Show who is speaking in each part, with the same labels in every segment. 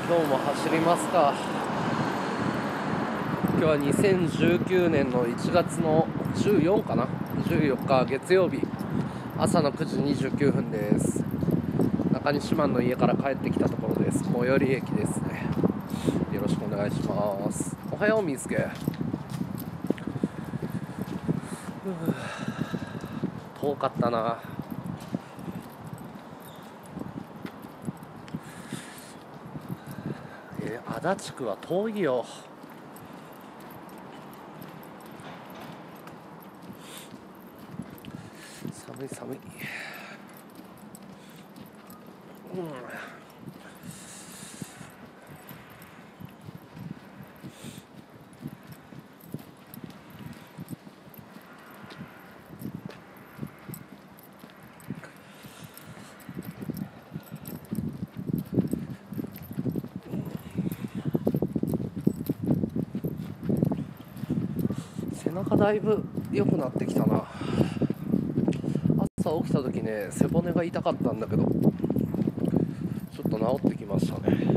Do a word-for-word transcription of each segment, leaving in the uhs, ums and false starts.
Speaker 1: 今日も走りますか。今日はにせんじゅうきゅうねんのいちがつのじゅうよっかかな、じゅうよっか月曜日、朝のくじにじゅうきゅうふんです。中西マンの家から帰ってきたところです。最寄り駅ですね。よろしくお願いします。おはようみすけ。遠かったな。えー、足立区は遠いよ。寒い寒い。うん。背中だいぶ良くなってきたな。朝起きた時ね、背骨が痛かったんだけど、ちょっと治ってきましたね。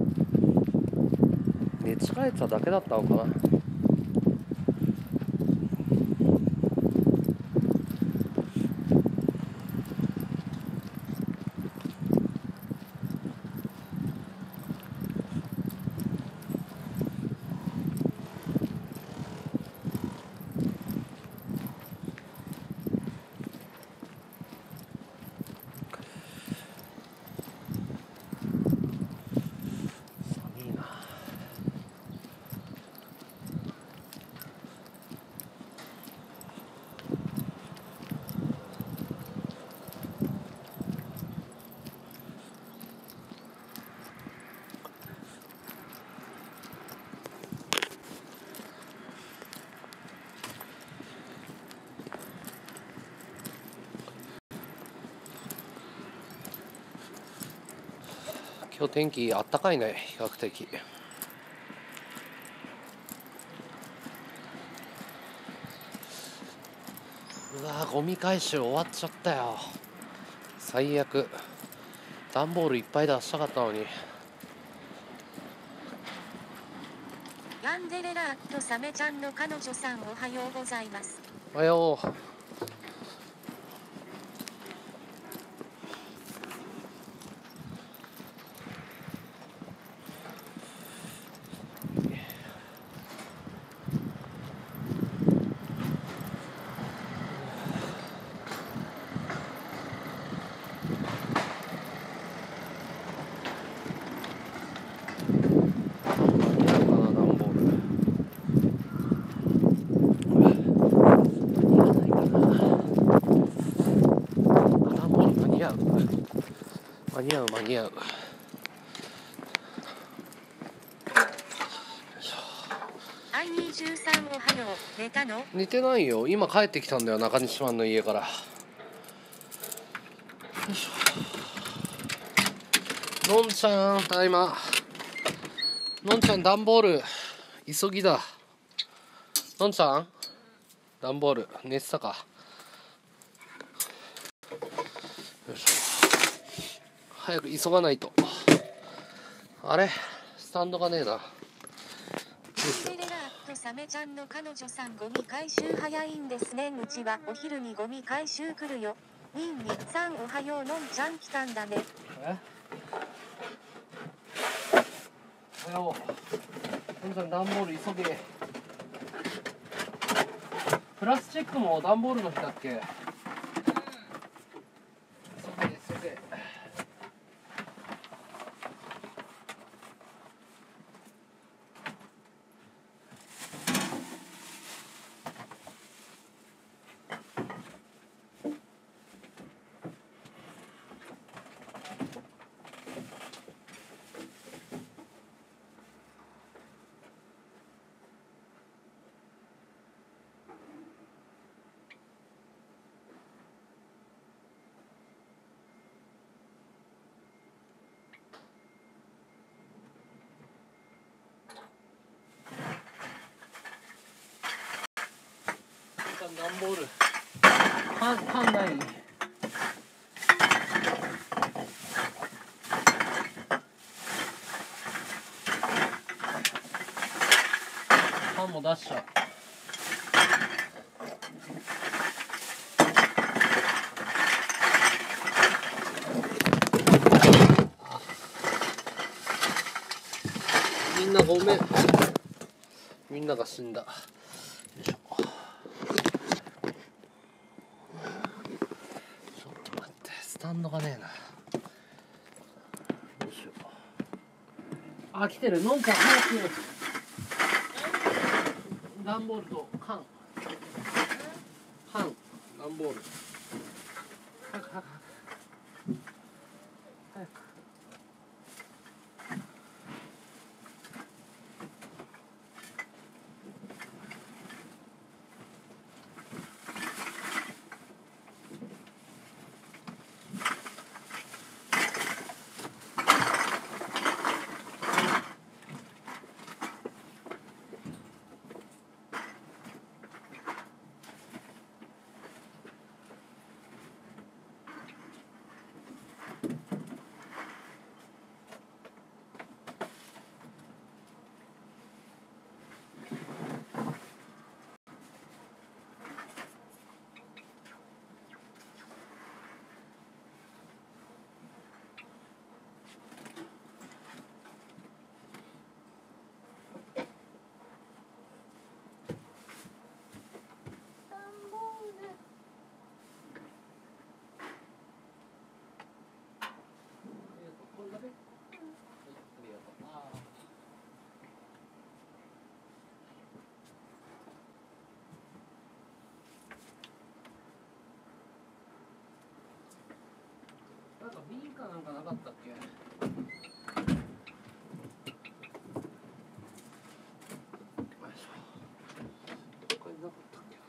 Speaker 1: 寝違えただけだったのかな。今日天気あったかいね、比較的。うわー、ゴミ回収終わっちゃったよ。最悪。段ボールいっぱい出したかったのに。
Speaker 2: ヤンデレラーとサメちゃんの彼女さん、おはようございます。
Speaker 1: おはよう。間に合う間に合う。
Speaker 2: アイにじゅうさん、おはよう。寝たの？
Speaker 1: 寝てないよ。今帰ってきたんだよ、中西マンの家から。よいしょ。のんちゃん、ただいま。のんちゃん、段ボール急ぎだ。のんちゃん、段ボール寝てたか。よいしょ。早く急がないと。あれ、スタンドがねえな。
Speaker 2: ヤンデレラーとサメちゃんの彼女さん、ゴミ回収早いんですね。うちはお昼にゴミ回収来るよ。にんにさん、おはよう。のんちゃん来たんだね。
Speaker 1: え、おはよう。のんちゃん、段ボール急げ。プラスチックも段ボールの日だっけ？急げ急げ。段ボールパンパンない。 っしゃ。みんなごめん。みんなが死んだ。よいしょ。ちょっと待って、スタンドがねえな。どうしよう。あ、来てる。のんちゃん早く。段ボールと缶。缶、段ボール。早く早く早く。なんか瓶かなんかなかったっけ？これなかったっけ？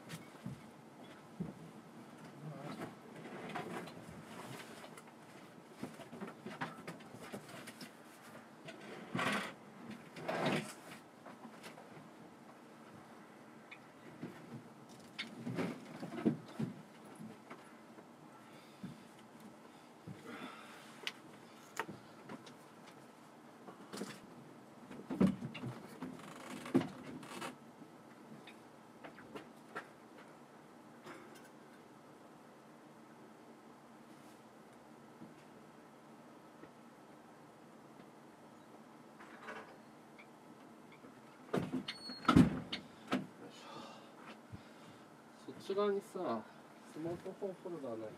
Speaker 1: そっち側にさ、スマートフォンホルダーない？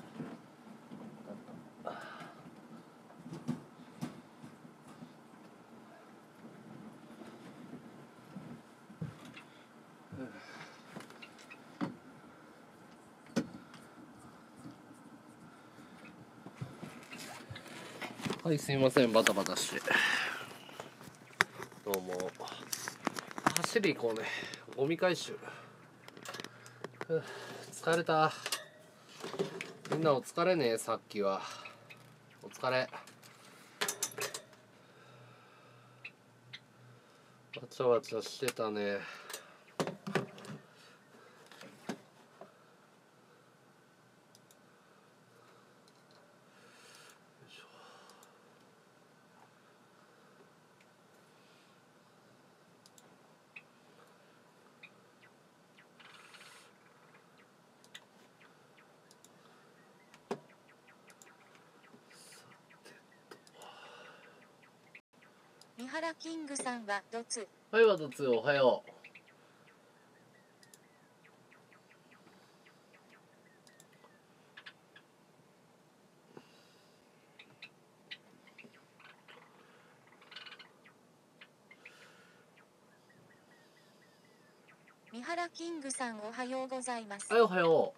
Speaker 1: はい、すみません、バタバタして。どうも。走り行こうね。ゴミ回収。ふう、疲れた。みんなお疲れね、さっきは。お疲れ。わちゃわちゃしてたね。
Speaker 2: 三原キングさんはドツ。
Speaker 1: はい、ワトツー、おはよう。
Speaker 2: 三原キングさんおはようございます。
Speaker 1: はい、おはよう。よ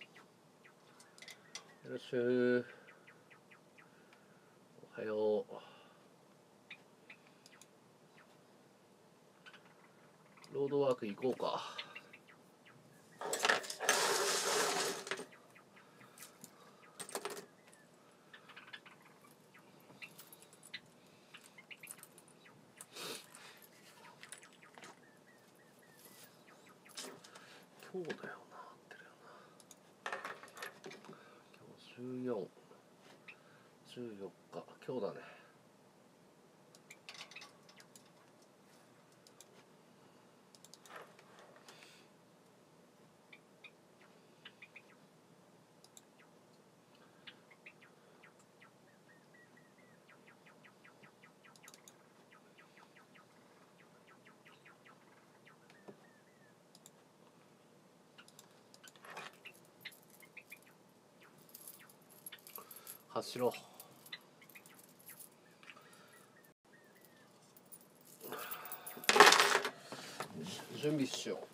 Speaker 1: ろしゅう。おはよう。ロードワーク行こうか。今日だよな、合ってるよな。今日じゅうよん、じゅうよっか、今日だね。 走ろう。準備しよう。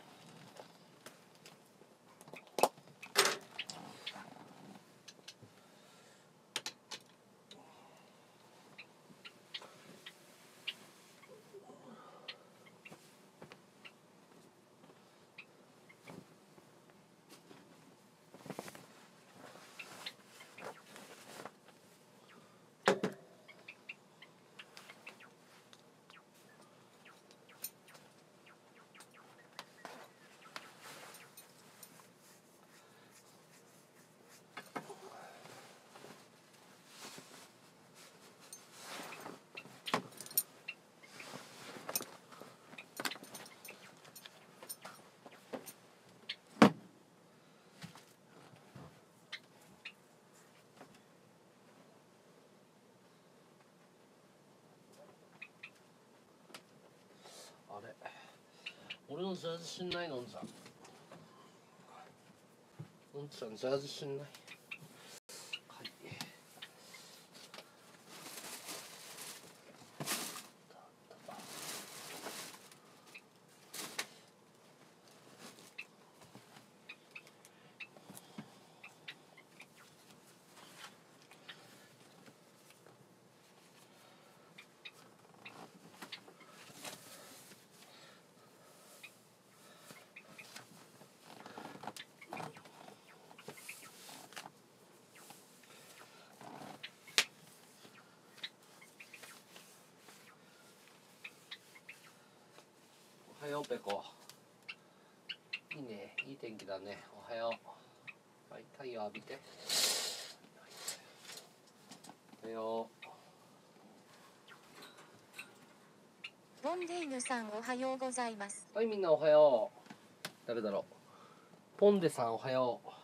Speaker 1: あれ、俺のジャージしんないのんちゃん。のんちゃんジャージしんない。はい。おはようペコ。いいね、いい天気だね。おはよう。はい、太陽浴びて。おはよう。
Speaker 2: ボンデイヌさんおはようございます。
Speaker 1: はい、みんなおはよう。誰だろう。ポンデさんおはよう。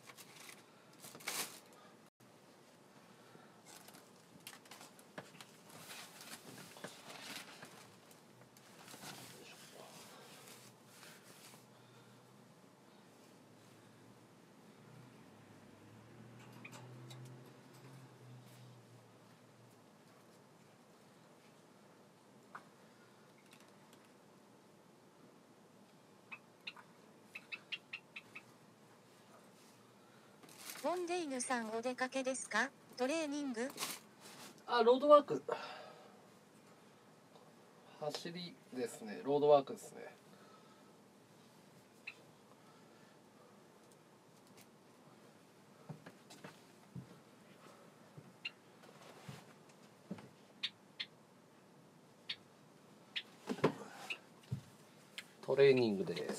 Speaker 2: ボンデイヌさんお出かけですか？トレーニング？
Speaker 1: あ、ロードワーク。走りですね。ロードワークですね。トレーニングです。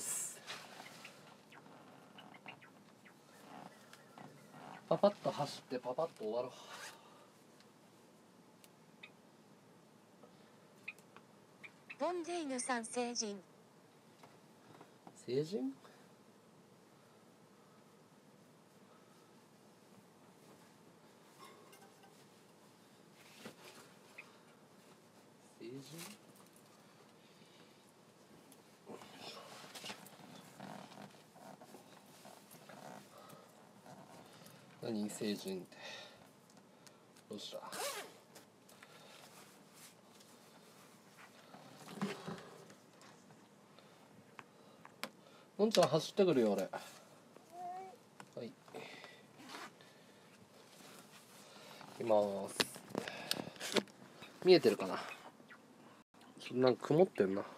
Speaker 1: パパッと走ってパパッと終わろう。
Speaker 2: ボンデイヌさん成人。
Speaker 1: 成人？成人？何成人って。どうした？のんちゃん走ってくるよ俺。はい。行きます。見えてるかな。なんか曇ってんな。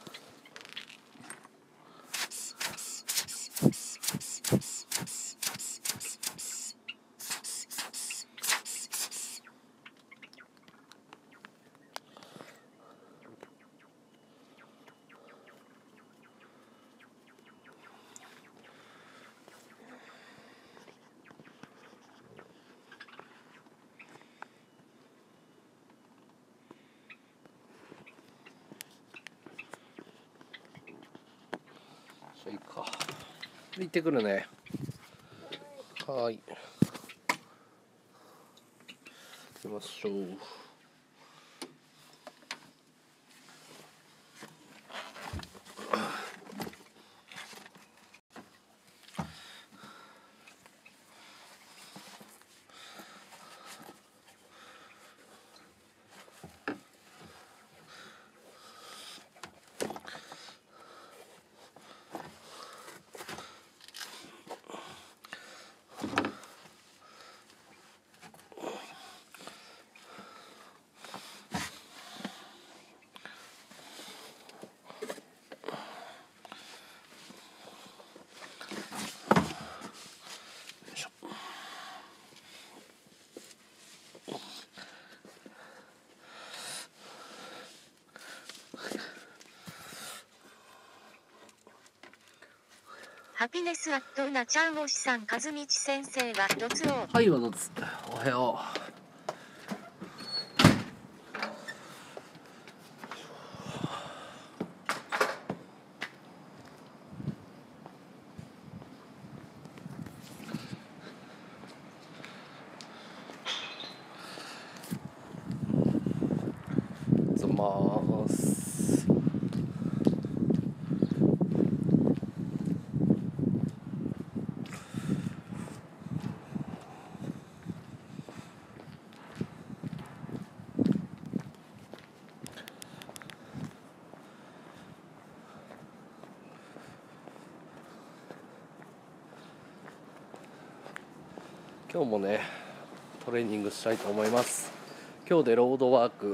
Speaker 1: いいか。行ってくるね。はい。行きましょう。
Speaker 2: ハピネスアットうなちゃんおしさん和道先生はどつを。
Speaker 1: はい、わどつ。おはよう。ざまーす。今日もねトレーニングしたいと思います。今日でロードワーク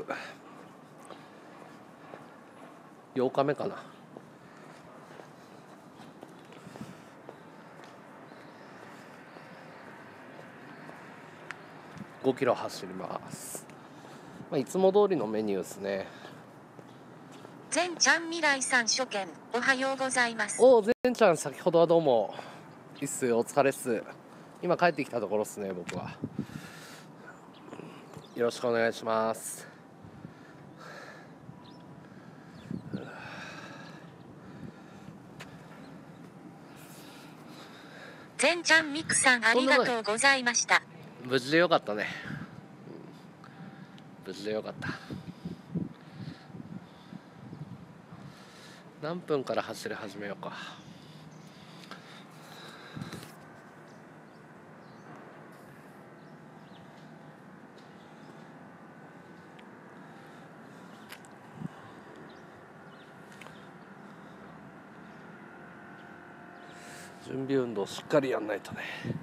Speaker 1: ようかめかな。ごキロ走ります。まあ、いつも通りのメニューですね。
Speaker 2: 全ちゃん未来さん初見おはようございます。
Speaker 1: おお、全ちゃん先ほどはどうも。いいっすよ、お疲れっす。今帰ってきたところっすね、僕は。よろしくお願いします。
Speaker 2: 全ちゃんミクさんありがとうございました。
Speaker 1: 無事でよかったね。無事でよかった。何分から走り始めようか。準備運動しっかりやんないとね。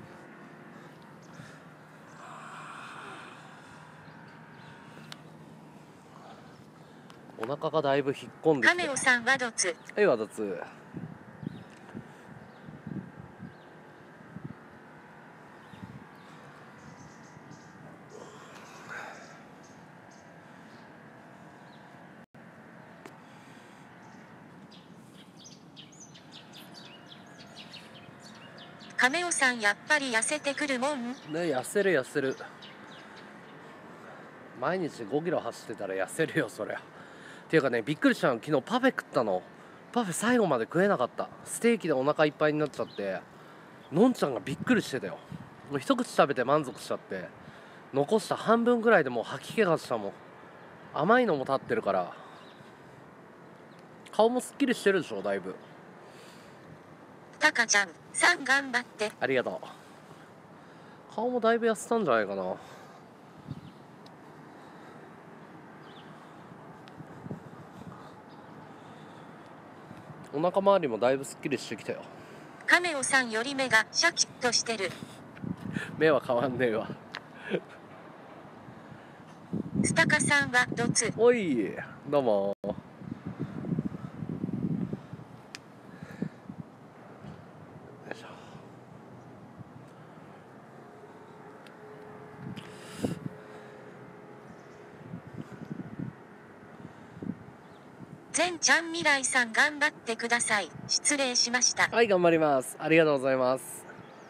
Speaker 1: お腹がだいぶ引っ込んできて。
Speaker 2: カメオさんはどつ。
Speaker 1: はいわどつ。
Speaker 2: カメオさんやっぱり痩せてくるもん
Speaker 1: ね、痩せる痩せる。毎日ごキロ走ってたら痩せるよそりゃ。っていうかね、びっくりしたの、昨日パフェ食ったの。パフェ最後まで食えなかった。ステーキでお腹いっぱいになっちゃって、のんちゃんがびっくりしてたよ。もう一口食べて満足しちゃって、残した半分ぐらいでもう吐き気がしたもん。甘いのも立ってるから。顔もすっきりしてるでしょ、だいぶ。
Speaker 2: タカちゃんさん頑張って。
Speaker 1: ありがとう。顔もだいぶ痩せたんじゃないかな。お腹周りもだいぶすっきりしてきたよ。
Speaker 2: カメオさんより目がシャキッとしてる。
Speaker 1: 目は変わんねえわ。
Speaker 2: スタカさんはどつ。
Speaker 1: おい、どうも。
Speaker 2: 全ちゃん未来さん頑張ってください。失礼しました。
Speaker 1: はい、頑張ります。ありがとうございます。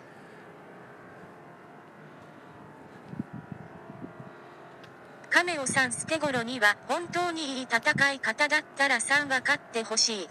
Speaker 2: カメオさん捨て頃には本当にいい戦い方だったらさんは勝ってほしい。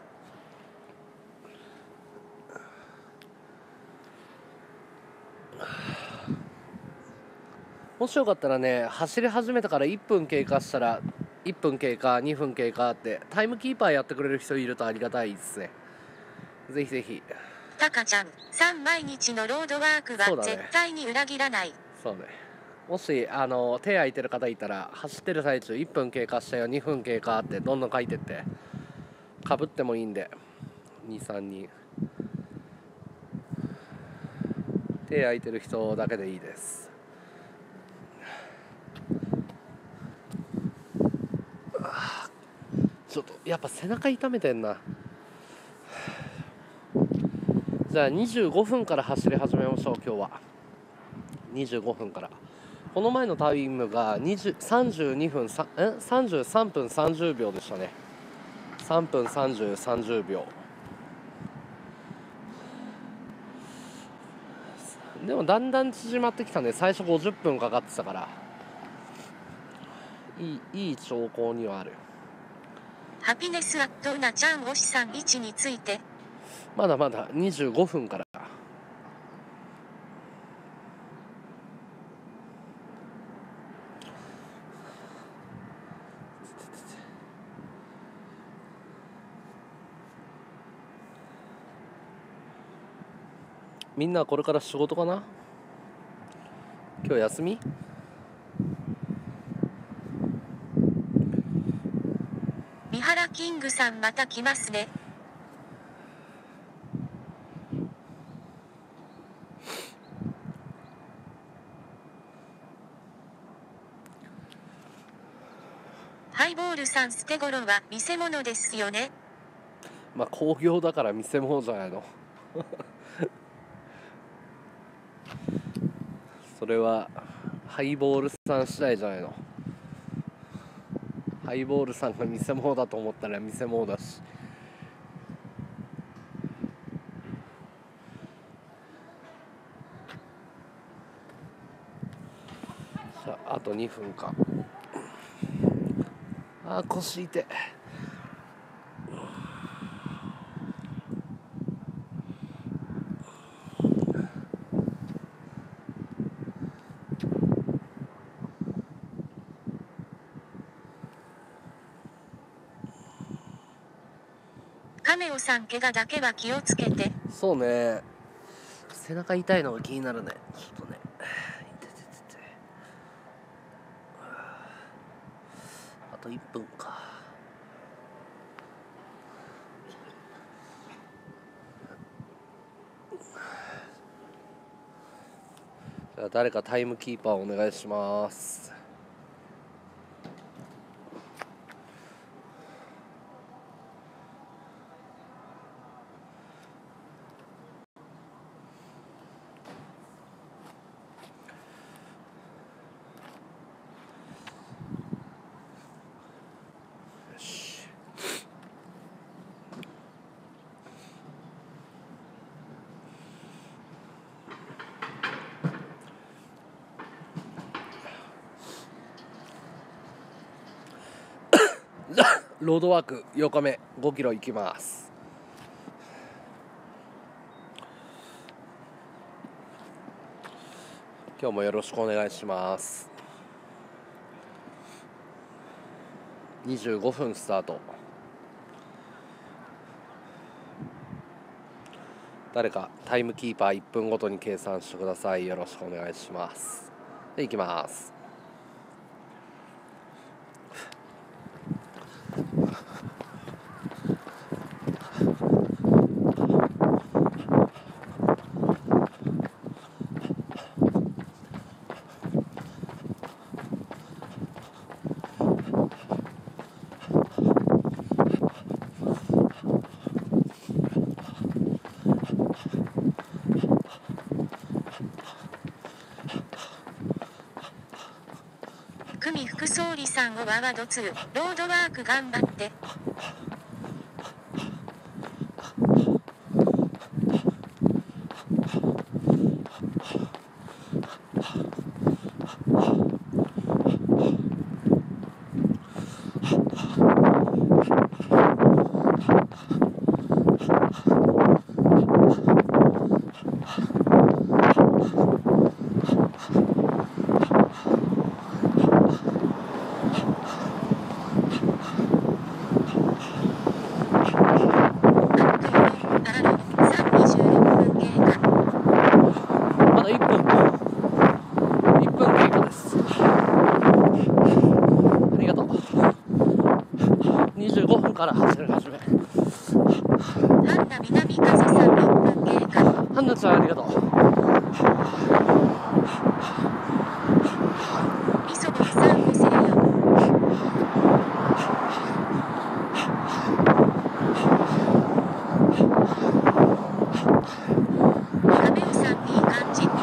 Speaker 1: もしよかったらね、走り始めてからいっぷん経過したらいっぷん経過、にふん経過ってタイムキーパーやってくれる人いるとありがたいですね。ぜひぜひ。
Speaker 2: タカちゃんさん毎日のロードワークは絶対に裏切らない。
Speaker 1: そうね。もしあの手空いてる方いたら、走ってる最中いっぷん経過したよ、にふん経過ってどんどん書いてってかぶってもいいんで、にさんにん手空いてる人だけでいいです。ちょっとやっぱ背中痛めてんな。じゃあにじゅうごふんから走り始めましょう。今日はにじゅうごふんから。この前のタイムがさんじゅうにふんえさんじゅうさんぷんさんじゅうびょうでしたね。さんぷんさんじゅう、さんじゅうびょう。 でもだんだん縮まってきたね。最初ごじゅっぷんかかってたからいい、いい兆候にはある。
Speaker 2: ハピネスアットうなちゃん推しさんいちについて
Speaker 1: まだまだにじゅうごふんから。みんなこれから仕事かな。今日休み。
Speaker 2: 三原キングさんまた来ますね。ハイボールさん捨て頃は見せ物ですよね。
Speaker 1: まあ興行だから見せ物じゃないのそれはハイボールさん次第じゃないの。ハイボールさんが見せ物だと思ったら見せ物だし。さあ、あとにふんか。あー腰痛い。
Speaker 2: カメオさん怪我だけは気をつけて。
Speaker 1: そうね、背中痛いのが気になるね。ちょっとね、痛い痛い痛い。あといっぷんか。じゃあ誰かタイムキーパーお願いします。ロードワークよっかめごキロ行きます。今日もよろしくお願いします。にじゅうごふんスタート。誰かタイムキーパーいっぷんごとに計算してください。よろしくお願いします。で、行きます。
Speaker 2: 久美副総理さんをワワドツー、ロードワーク頑張って。から走り始め。 ハンナ南風さんいっぷん経過。
Speaker 1: ハンナちゃんありがとう。
Speaker 2: 磯森さんごせいよ。亀尾さんいい感じ。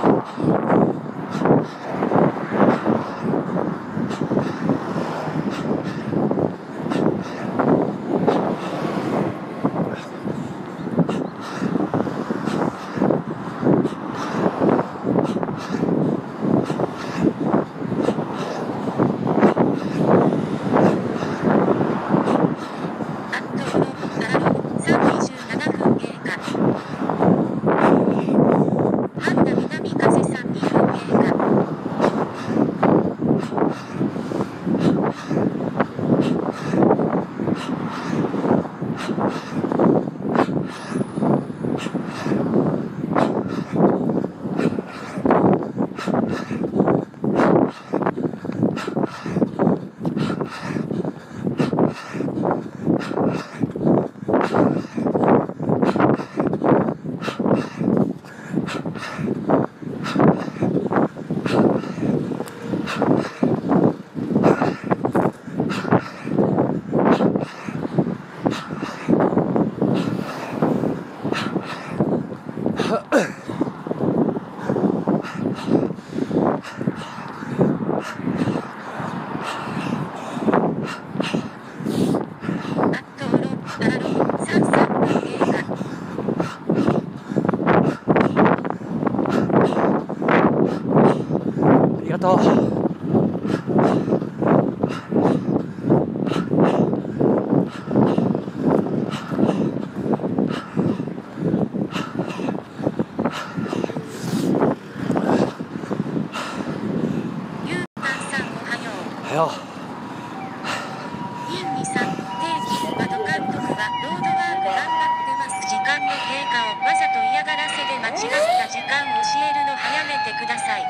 Speaker 1: りがとう。はよ
Speaker 2: インにさん、定期、バド監督はロードワーク頑張ってます。時間の経過をわざと嫌がらせで間違った時間教えるの早めてください。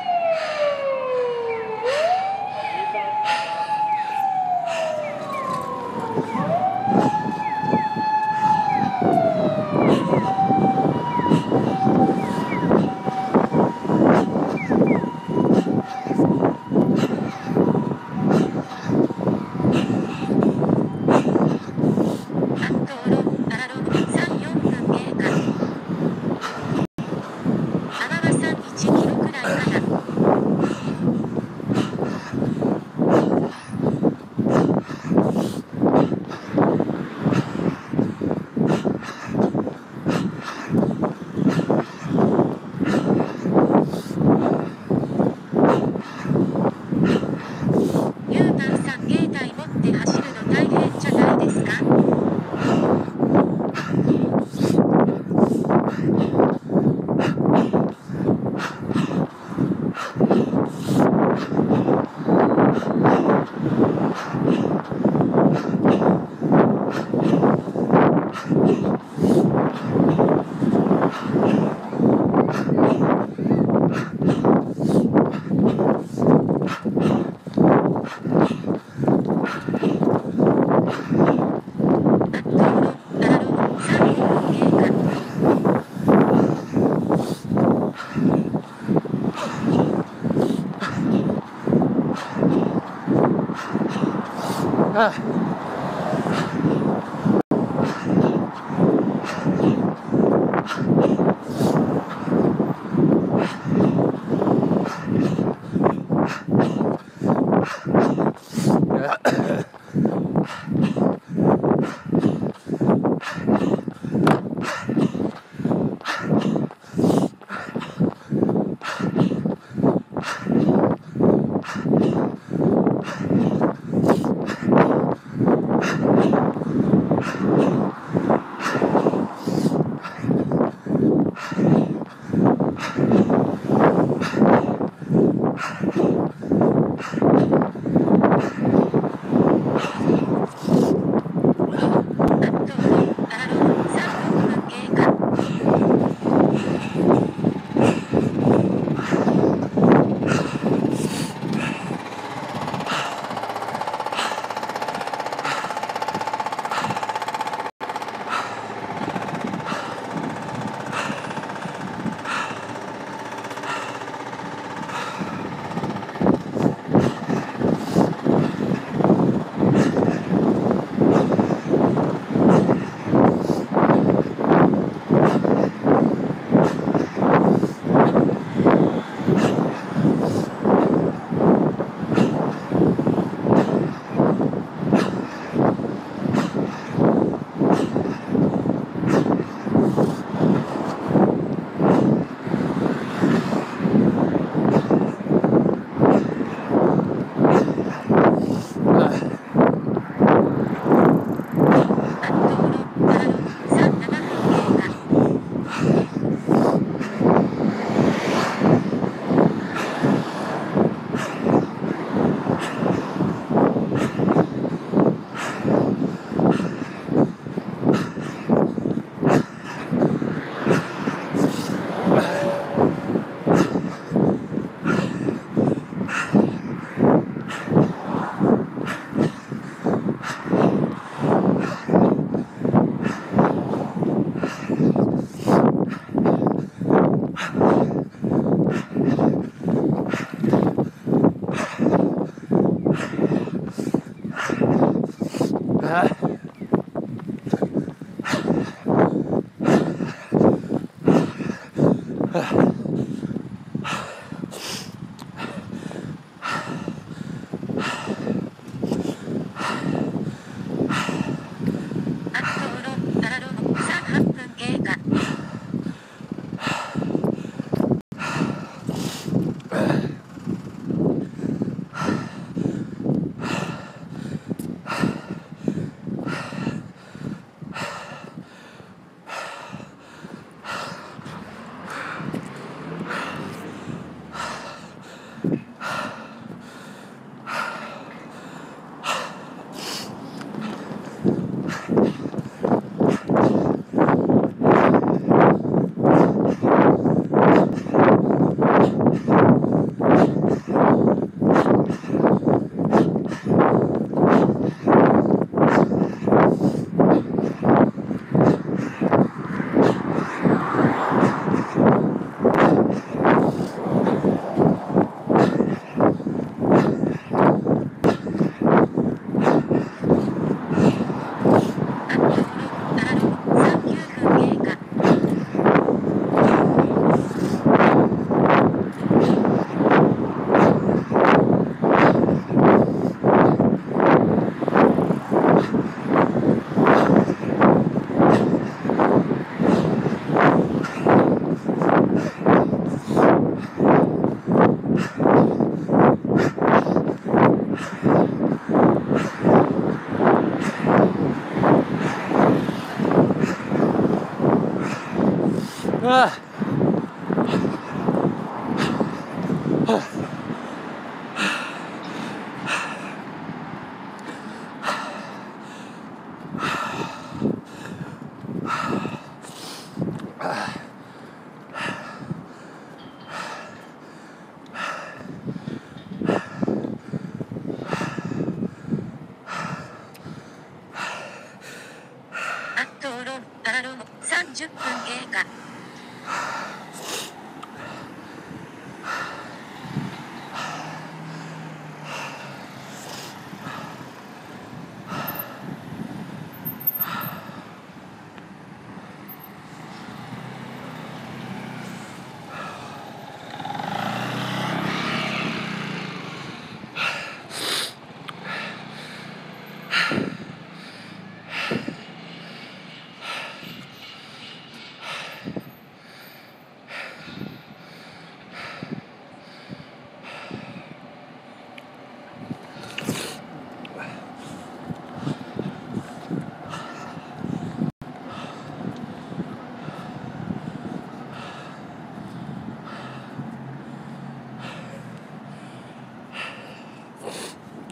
Speaker 1: ああ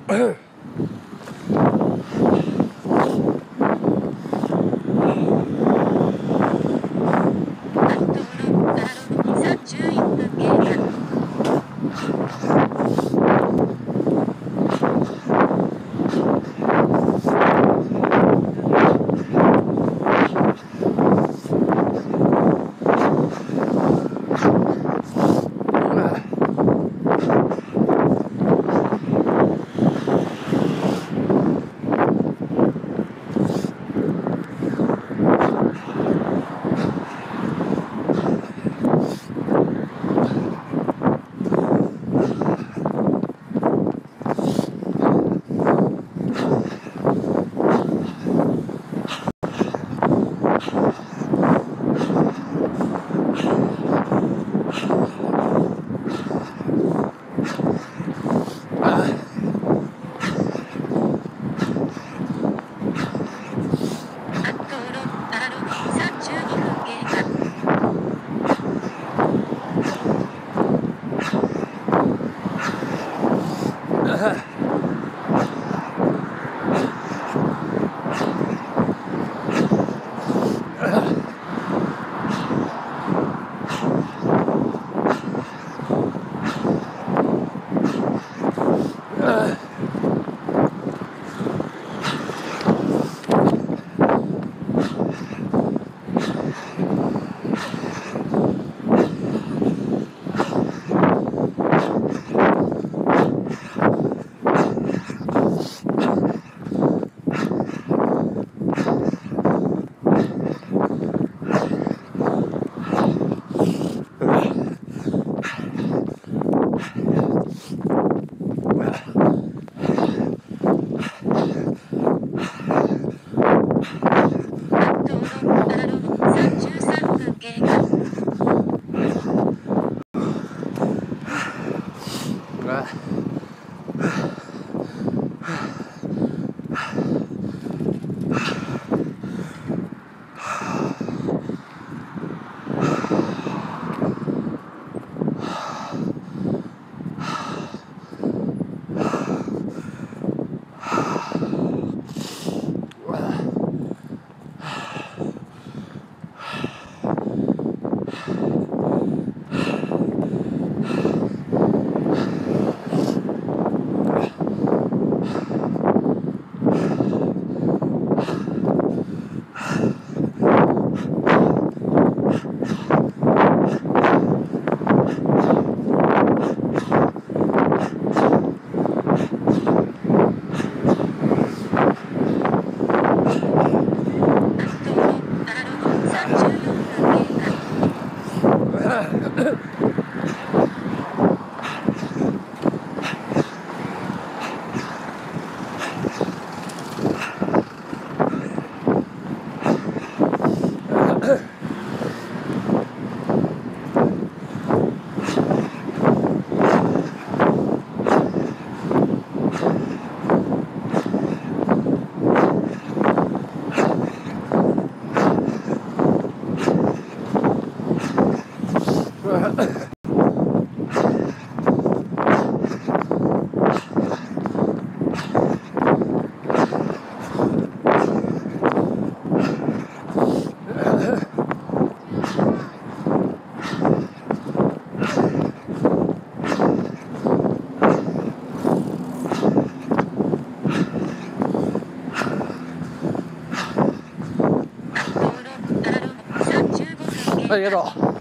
Speaker 1: ありがとう。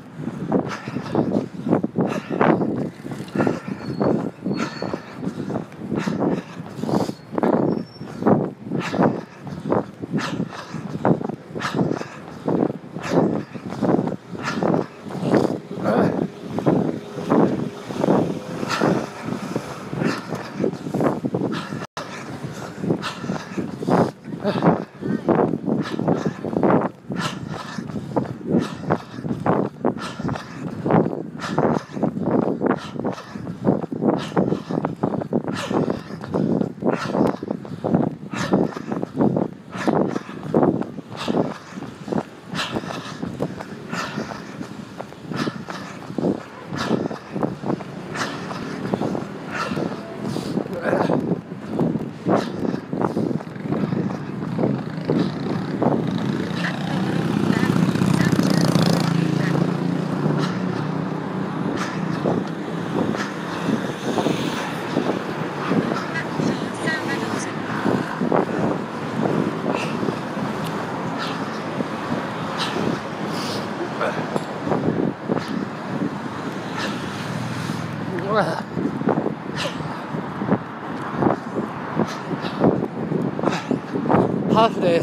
Speaker 1: ハーフです。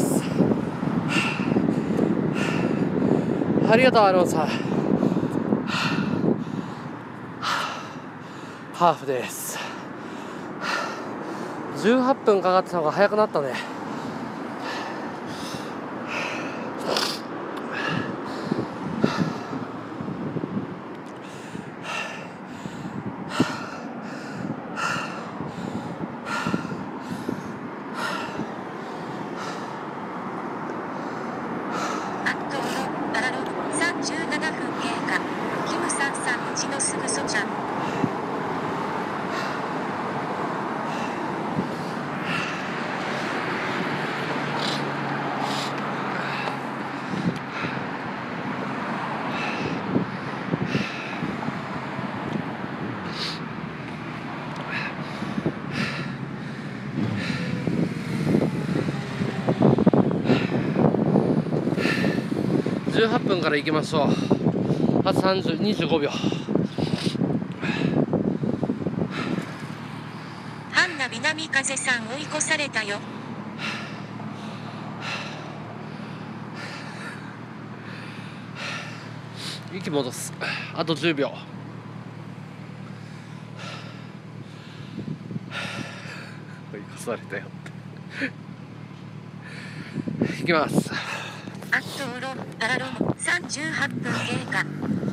Speaker 1: ありがとうアロンさん。ハーフです。じゅうはっぷんかかってたのが早くなったね。じゅうはっぷんから行きましょう。あとさんじゅう、にじゅうごびょう。
Speaker 2: ハンナ南風さん追い越されたよ。
Speaker 1: 息戻す。あとじゅうびょう。追い越されたよっていきます。
Speaker 2: アットウロアラロンさんじゅうはっぷん経過。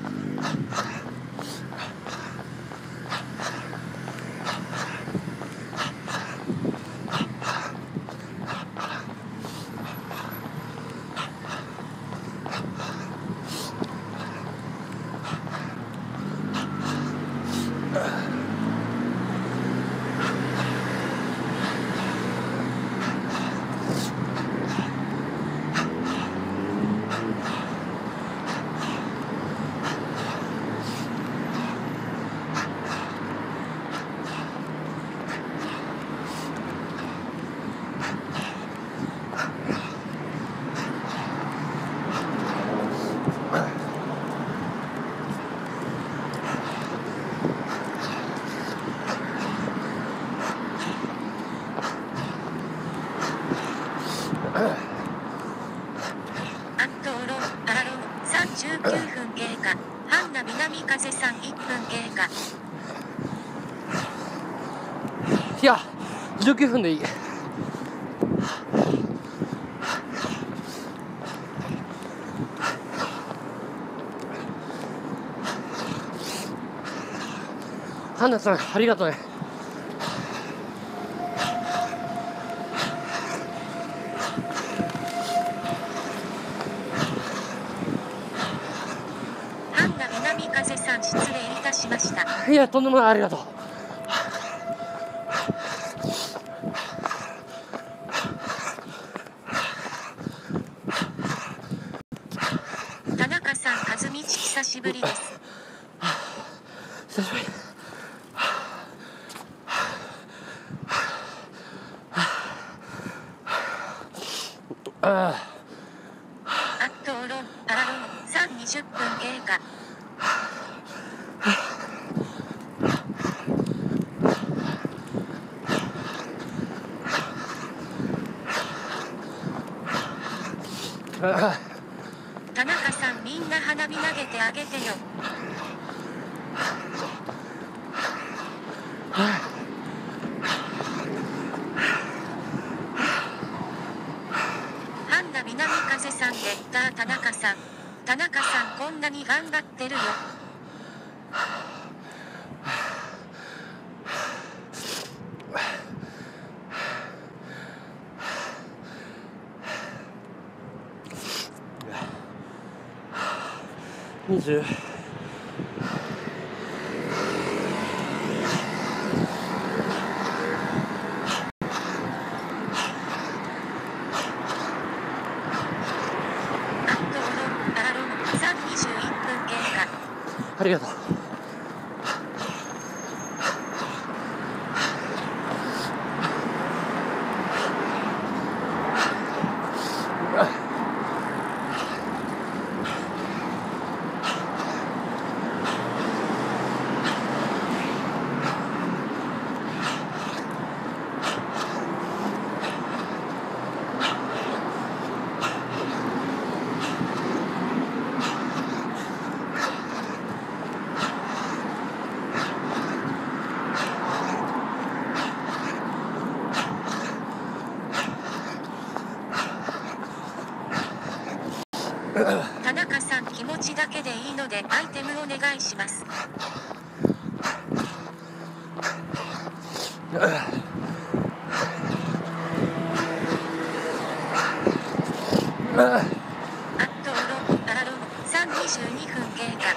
Speaker 2: じゅうきゅうふん経過。ハンナ南風さんいっぷん経過。
Speaker 1: いや、じゅうきゅうふんでいい。ハンナさん、ありがとうね。
Speaker 2: ハンナ南風さん、失礼いたしました。
Speaker 1: いや、とんでもない、ありがとう。
Speaker 2: 田中さん、和道久しぶりです。
Speaker 1: 久しぶり。ああ。
Speaker 2: アットウロン、アラロン、さんにじゅっぷん経過。田中さん、みんな花火投げてあげてよ。ハンナ南風さんでった田中さん。田中さん、こんなに頑張ってるよ。
Speaker 1: にじゅう。ありがとう。
Speaker 2: 田中さん、気持ちだけでいいのでアイテムお願いします。あっとうろ、あらろ、さんじゅうにふん経過。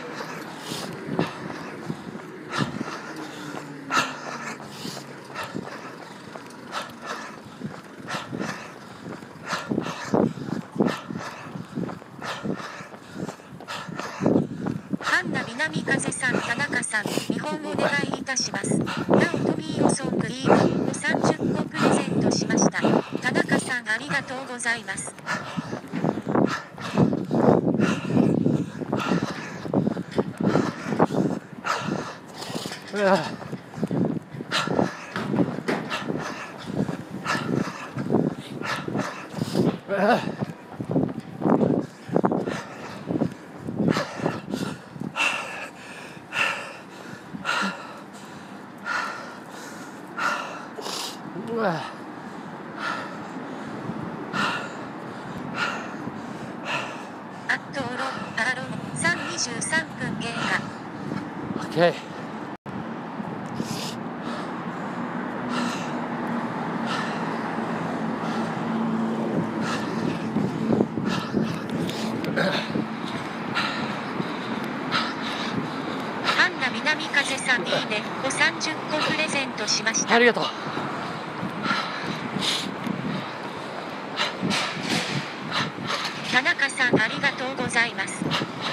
Speaker 2: ハンナ南風さん、田中さん、見本お願いいたします。なおトミー予想クリームをさんじゅっこプレゼントしました。田中さん、ありがとうございます。あっとうろ、あらろ、さんじゅうさんぷん経過。
Speaker 1: OK。
Speaker 2: ハンナ南風さん、いいねをさんじゅっこプレゼントしました。
Speaker 1: ありがとう。
Speaker 2: 田中さん、ありがとうございます。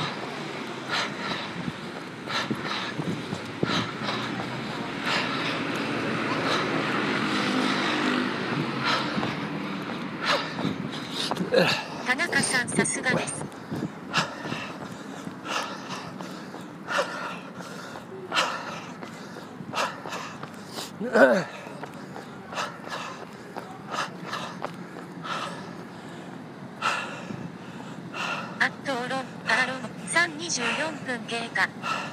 Speaker 2: 田中さん、さすがです。あっとうろ、あらろ、さんじゅうよんぷん経過。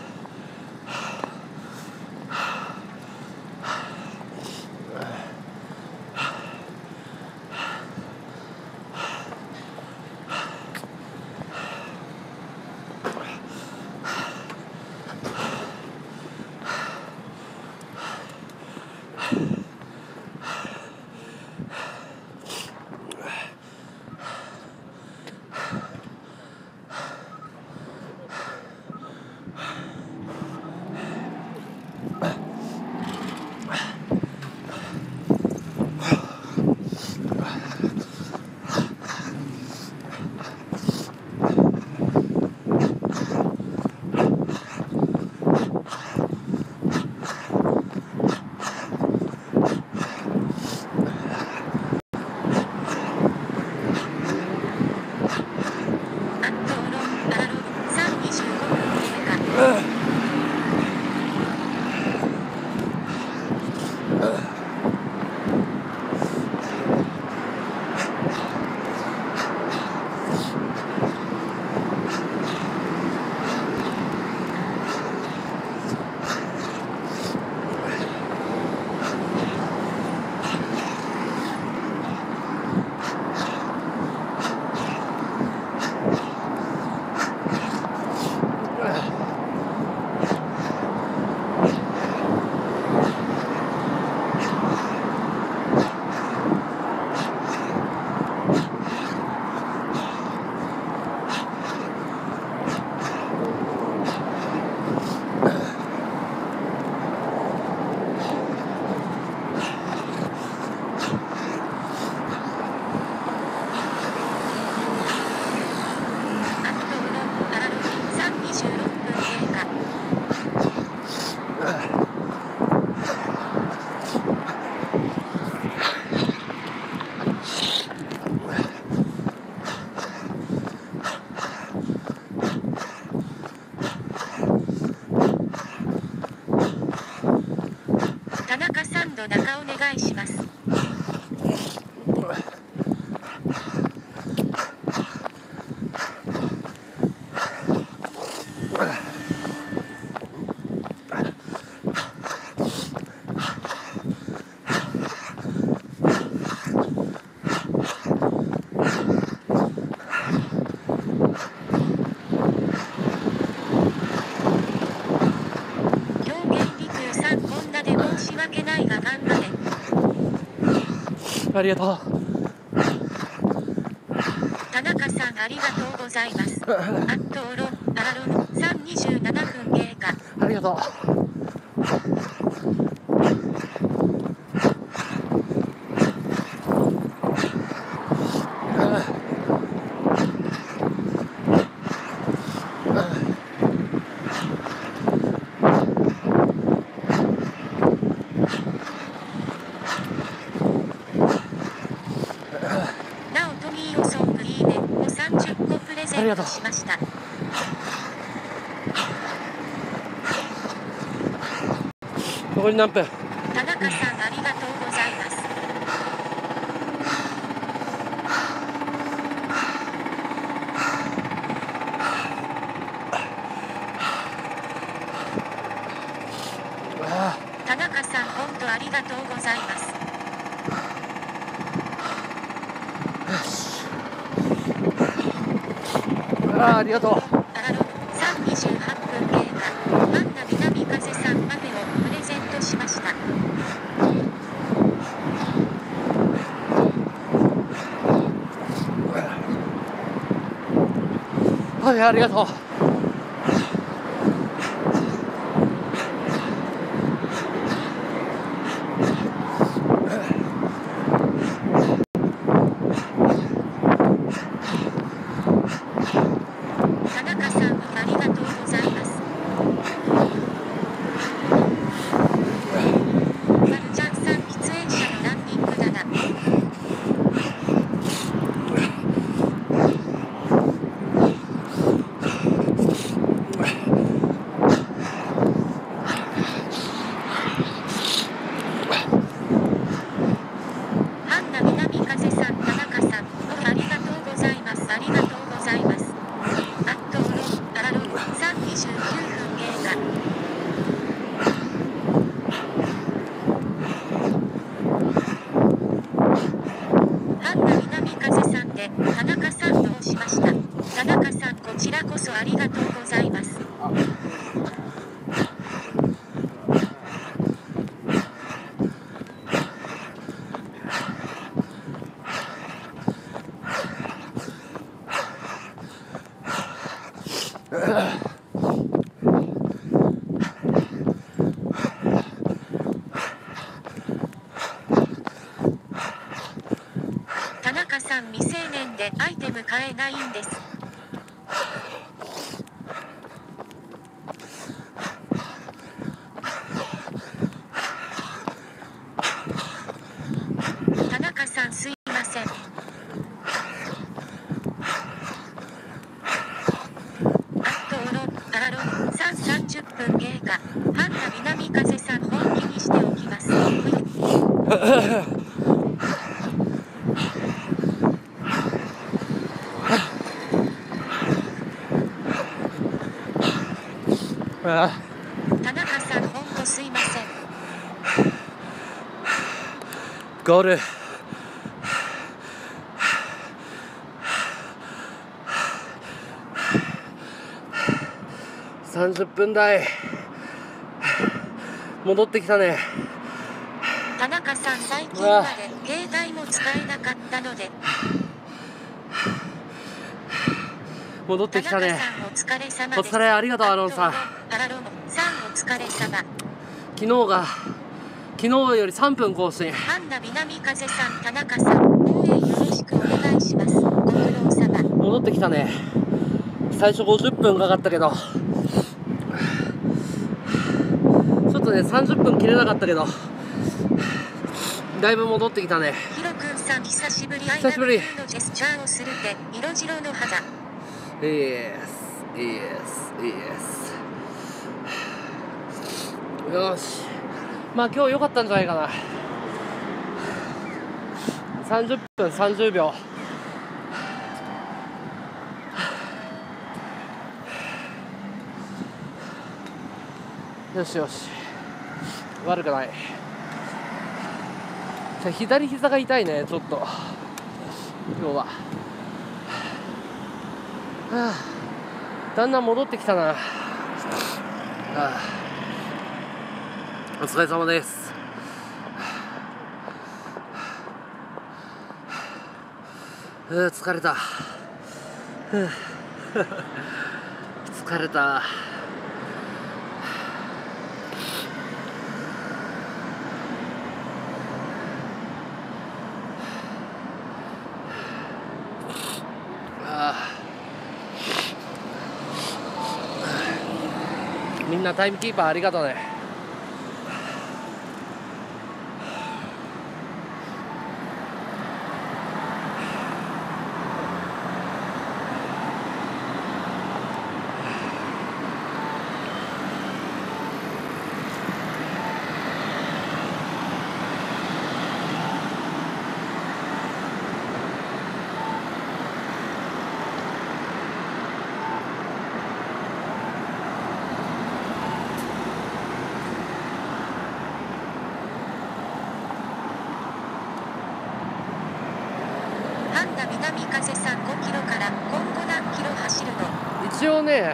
Speaker 2: 田中さん度中お願いします。 頑張れ。
Speaker 1: ありがとう。
Speaker 2: 田中さんありがとうございます。あっとろあらろさんにじゅうななふん経過。
Speaker 1: ありがとう。
Speaker 2: なおトミーオソングいいねをさんじゅっこプレゼントしました。
Speaker 1: 残り何分？
Speaker 2: 田中さんありがとうございます。田中さん本当ありがとうございます。
Speaker 1: ああ、ありがとう。
Speaker 2: あらろさんにじゅうはっぷん経過。ハンナ南風さんパフェをプレゼントしました。
Speaker 1: はい、ありがとう。
Speaker 2: 田中さんありがとうございます。まるちゃんさん喫煙者のランニングだな。ハンナ南風さん田中さんおありがとうございます。ありがとうございます。あっとろあらろさんにじゅうきゅうふん経過。ハンナ南風さんで田中さんどうしました。田中さんこちらこそありがとうございます。田中さん未成年でアイテム買えないんです。田中さんすいません。あっとろあらろさんさんじゅっぷん経過。ハンナ南風さん本気にしておきます。
Speaker 1: あ
Speaker 2: 田中さんほんとすいません。
Speaker 1: ゴール。さんじゅっぷん台。戻ってきたね。
Speaker 2: 田中さん最近まで携帯も使えなかったので。
Speaker 1: 戻ってきたね。
Speaker 2: 田中さんお疲れ様です。
Speaker 1: お疲れ、ありがとうアロンさん。
Speaker 2: あらろさんお疲れ様。
Speaker 1: 昨日が昨日よりさんぷん更新。
Speaker 2: ハンナ南風さん田中さん応援よろしくお願いします。ご苦労様。
Speaker 1: 戻ってきたね。最初ごじゅっぷんかかったけど、ちょっとねさんじゅっぷん切れなかったけど、だいぶ戻ってきたね。
Speaker 2: ヒロくんさん久しぶり。
Speaker 1: 久しぶり。
Speaker 2: アイラブユーのジェスチャーをするって色白の肌。
Speaker 1: イエスイエスイエス。よし、まあ今日良かったんじゃないかな。さんじゅっぷんさんじゅうびょう。よしよし、悪くない。左膝が痛いね、ちょっと今日は。はあ、だんだん戻ってきたな。はあ、お疲れ様です。 うー疲れた。ふう疲れた。あみんなタイムキーパーありがとうね。
Speaker 2: 半田南風さんごキロから今後何キロ走るの？
Speaker 1: 一応ね、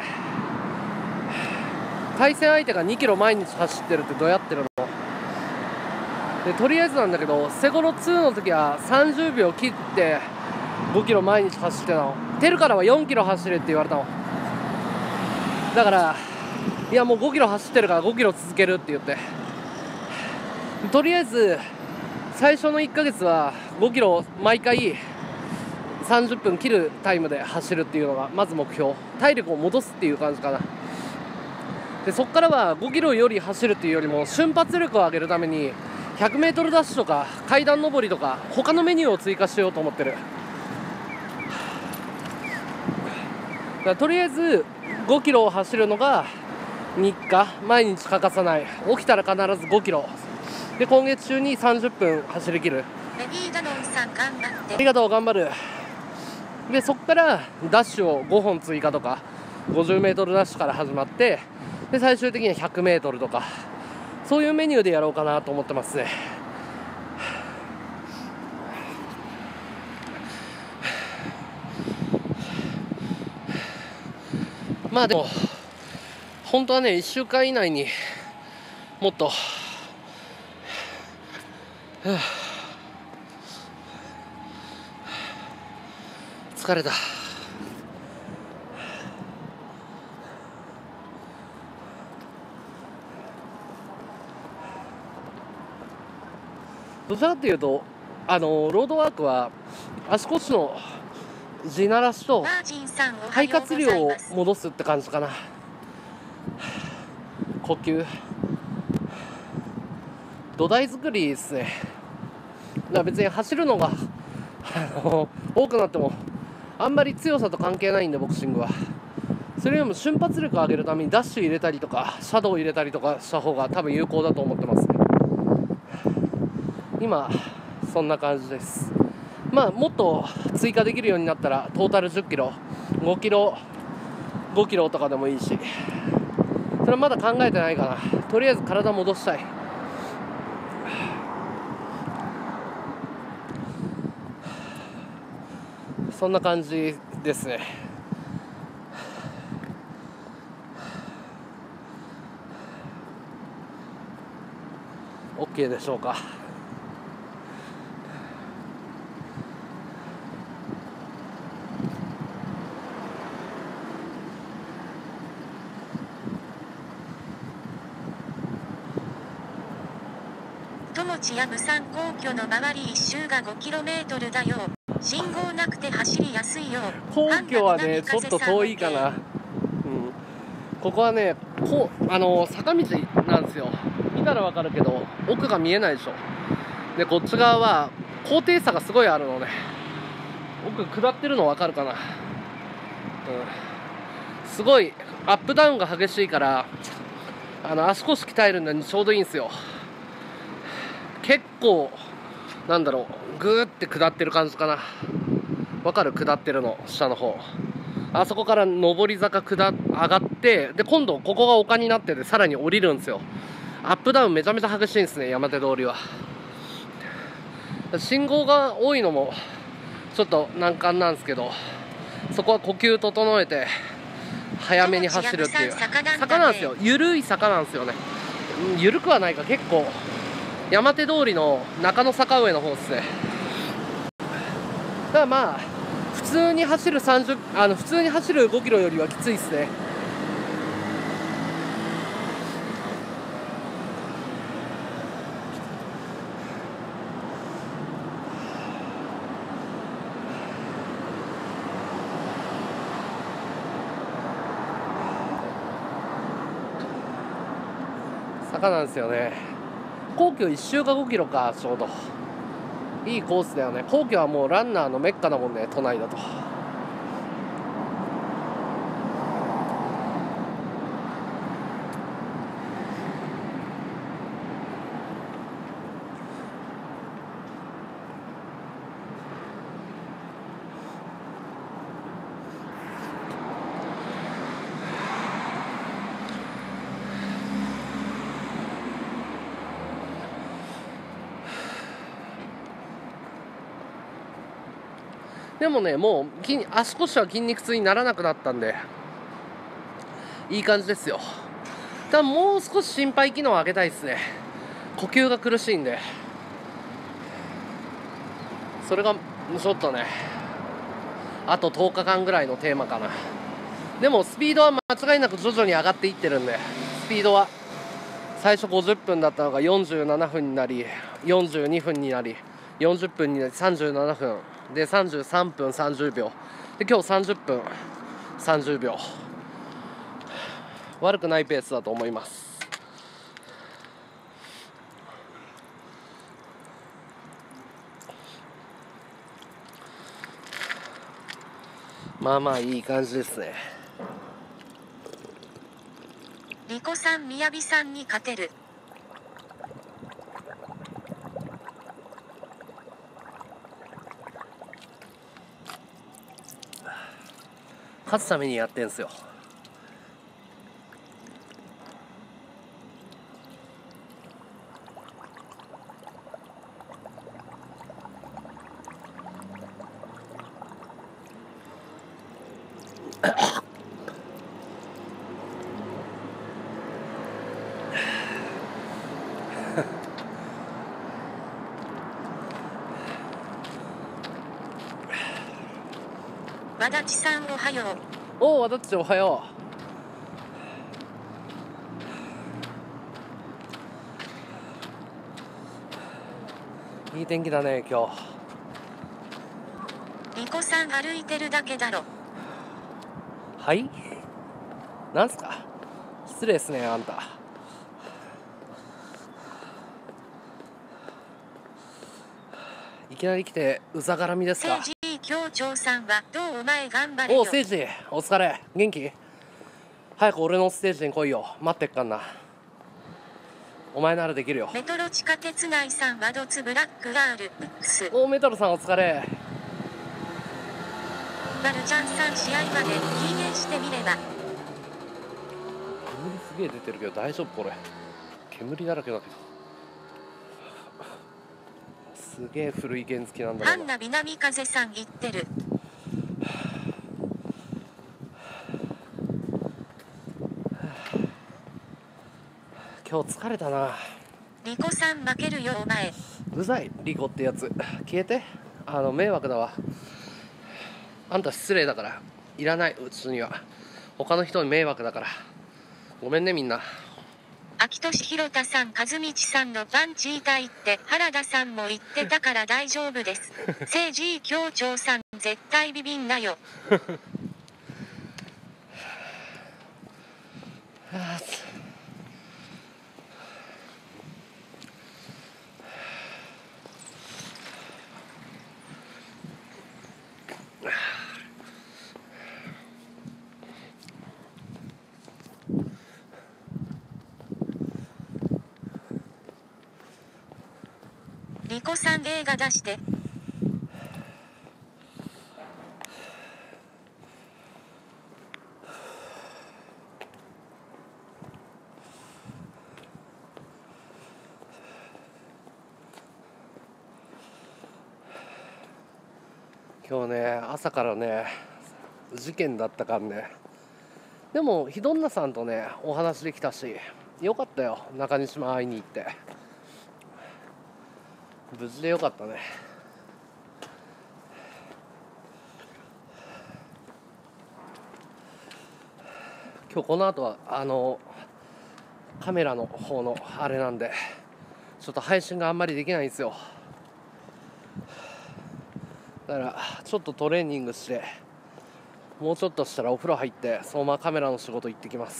Speaker 1: 対戦相手がにキロ毎日走ってるってどうやってるので、とりあえずなんだけど、セゴロツーの時はさんじゅうびょう切ってごキロ毎日走ってたの。テルからはよんキロ走れって言われたの。だからいやもうごキロ走ってるからごキロ続けるって言って、とりあえず最初のいっかげつはごキロ毎回さんじゅっぷん切るタイムで走るっていうのがまず目標。体力を戻すっていう感じかな。でそこからはごキロより走るっていうよりも瞬発力を上げるためにひゃくメートルダッシュとか階段上りとか他のメニューを追加しようと思ってる。だからとりあえずごキロを走るのが日課、毎日欠かさない。起きたら必ずごキロで、今月中にさんじゅっぷん走り切る。
Speaker 2: ベビーダノンさん頑張って。
Speaker 1: ありがとう、頑張る。でそこからダッシュをごほん追加とかごじゅうメートルダッシュから始まって、で最終的にはひゃくメートルとかそういうメニューでやろうかなと思ってますね。まあでも本当はねいっしゅうかん以内にもっと、はあ、疲れた。どちらかというとあのロードワークは足腰の地ならしと
Speaker 2: マージンさんおは
Speaker 1: 肺
Speaker 2: ようござ
Speaker 1: 活量を
Speaker 2: います。
Speaker 1: 戻すって感じかな。呼吸土台作りですね。だから別に走るのがあの多くなってもあんまり強さと関係ないんで、ボクシングは。それよりも瞬発力を上げるためにダッシュ入れたりとかシャドウ入れたりとかした方が多分有効だと思ってますね。今そんな感じです。まあもっと追加できるようになったらトータルじゅっキロごキロごキロとかでもいいし、それはまだ考えてないかな。とりあえず体戻したい。そんな感じですね。OK でしょうか。
Speaker 2: 友知や武山皇居の周り一周がごキロメートルだよ。信号なくて走りやすいよ。
Speaker 1: 皇居はねちょっと遠いかな。うん、ここはねこうあの坂道なんですよ。見たらわかるけど奥が見えないでしょ。でこっち側は高低差がすごいあるのね。奥下ってるのわかるかな。うん、すごいアップダウンが激しいからあの足腰鍛えるのにちょうどいいんですよ。結構なんだろう、グーって下ってる感じかな。わかる？下ってるの下の方、あそこから上り坂下上がって、で今度ここが丘になっててさらに降りるんですよ。アップダウンめちゃめちゃ激しいんですね、山手通りは。信号が多いのもちょっと難関なんですけど、そこは呼吸整えて早めに走るっていう坂なんですよ。緩い坂なんですよね。緩くはないか、結構山手通りの中野坂上の方ですね。だからまあ通に走るさんじゅうあの普通に走るごキロよりはきついですね。坂なんですよね。皇居一周がごキロか。ちょうどいいコースだよね。皇居はもうランナーのメッカだもんね、都内だと。でもね、もう筋足腰は筋肉痛にならなくなったんでいい感じですよ。ただもう少し心肺機能を上げたいですね。呼吸が苦しいんで、それがちょっとね、あととおかかんぐらいのテーマかな。でもスピードは間違いなく徐々に上がっていってるんで、スピードは最初ごじゅっぷんだったのがよんじゅうななふんになり、よんじゅうにふんになり、よんじゅっぷんになり、さんじゅうななふんで、さんじゅうさんぷんさんじゅうびょうで、今日さんじゅっぷんさんじゅうびょう、悪くないペースだと思います。まあまあいい感じですね。
Speaker 2: リコさん、みやびさんに勝てる。
Speaker 1: 勝つためにやってんすよ。
Speaker 2: 和田地さん、おはよう。
Speaker 1: おお、わだっちおはよう。いい天気だね今日。
Speaker 2: リコさん、歩いてるだけだろ。
Speaker 1: はい、なんすか、失礼っすねあんた。いきなり来てうざがらみですか。
Speaker 2: 政治協調さんはどう？お前頑張れよ。
Speaker 1: おう、政治お疲れ、元気？早く俺のステージに来いよ、待ってっかんな。お前ならできるよ。
Speaker 2: メトロ地下鉄内さんはドツブラックガール X。
Speaker 1: おう、メトロさんお疲れ。
Speaker 2: マルちゃんさん、試合までいいねしてみれば。
Speaker 1: 煙すげえ出てるけど大丈夫これ。煙だらけだけどすげえ古い原付なんだ
Speaker 2: ハ
Speaker 1: けど。
Speaker 2: ンナ南風さん言ってる。
Speaker 1: 今日疲れたな。
Speaker 2: リコさん負けるよお前。
Speaker 1: うざいリコってやつ、消えて。あの迷惑だわ。あんた失礼だからいらない、うちには。他の人に迷惑だから。ごめんねみんな。
Speaker 2: 秋俊弘田さん、和道さんのパンチ痛いって原田さんも言ってたから大丈夫です。政治協調さん絶対ビビんなよ。リコさん映画出して。
Speaker 1: 今日ね朝からね事件だったからね。でもひどんなさんとねお話できたしよかったよ。中西も会いに行って無事でよかったね。 今日この後はあのカメラの方のあれなんでちょっと配信があんまりできないんですよ。だからちょっとトレーニングしてもうちょっとしたらお風呂入ってそのままカメラの仕事行ってきます。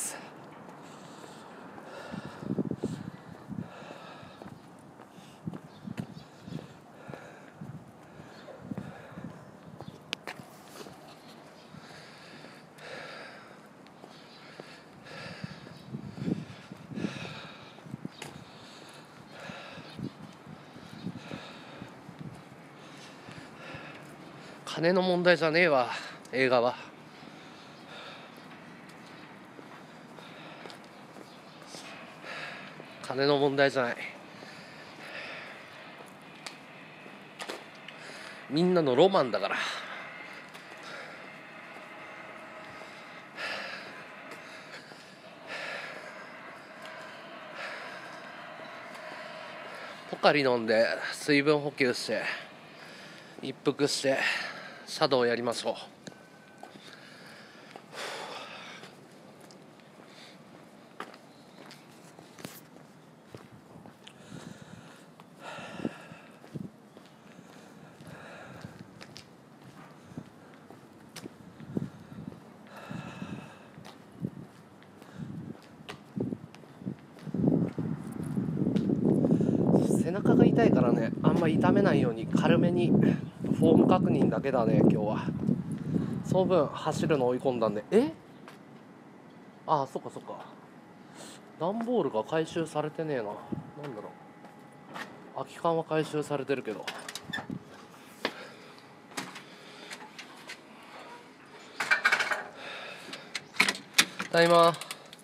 Speaker 1: 金の問題じゃねえわ、映画は。金の問題じゃない。みんなのロマンだから。ポカリ飲んで水分補給して一服してシャドウやりましょう。背中が痛いからね、あんま痛めないように軽めにフォーム確認だけだね今日は。その分走るの追い込んだんで。えああそっかそっか、段ボールが回収されてねえな。なんだろう、空き缶は回収されてるけど。ただいま。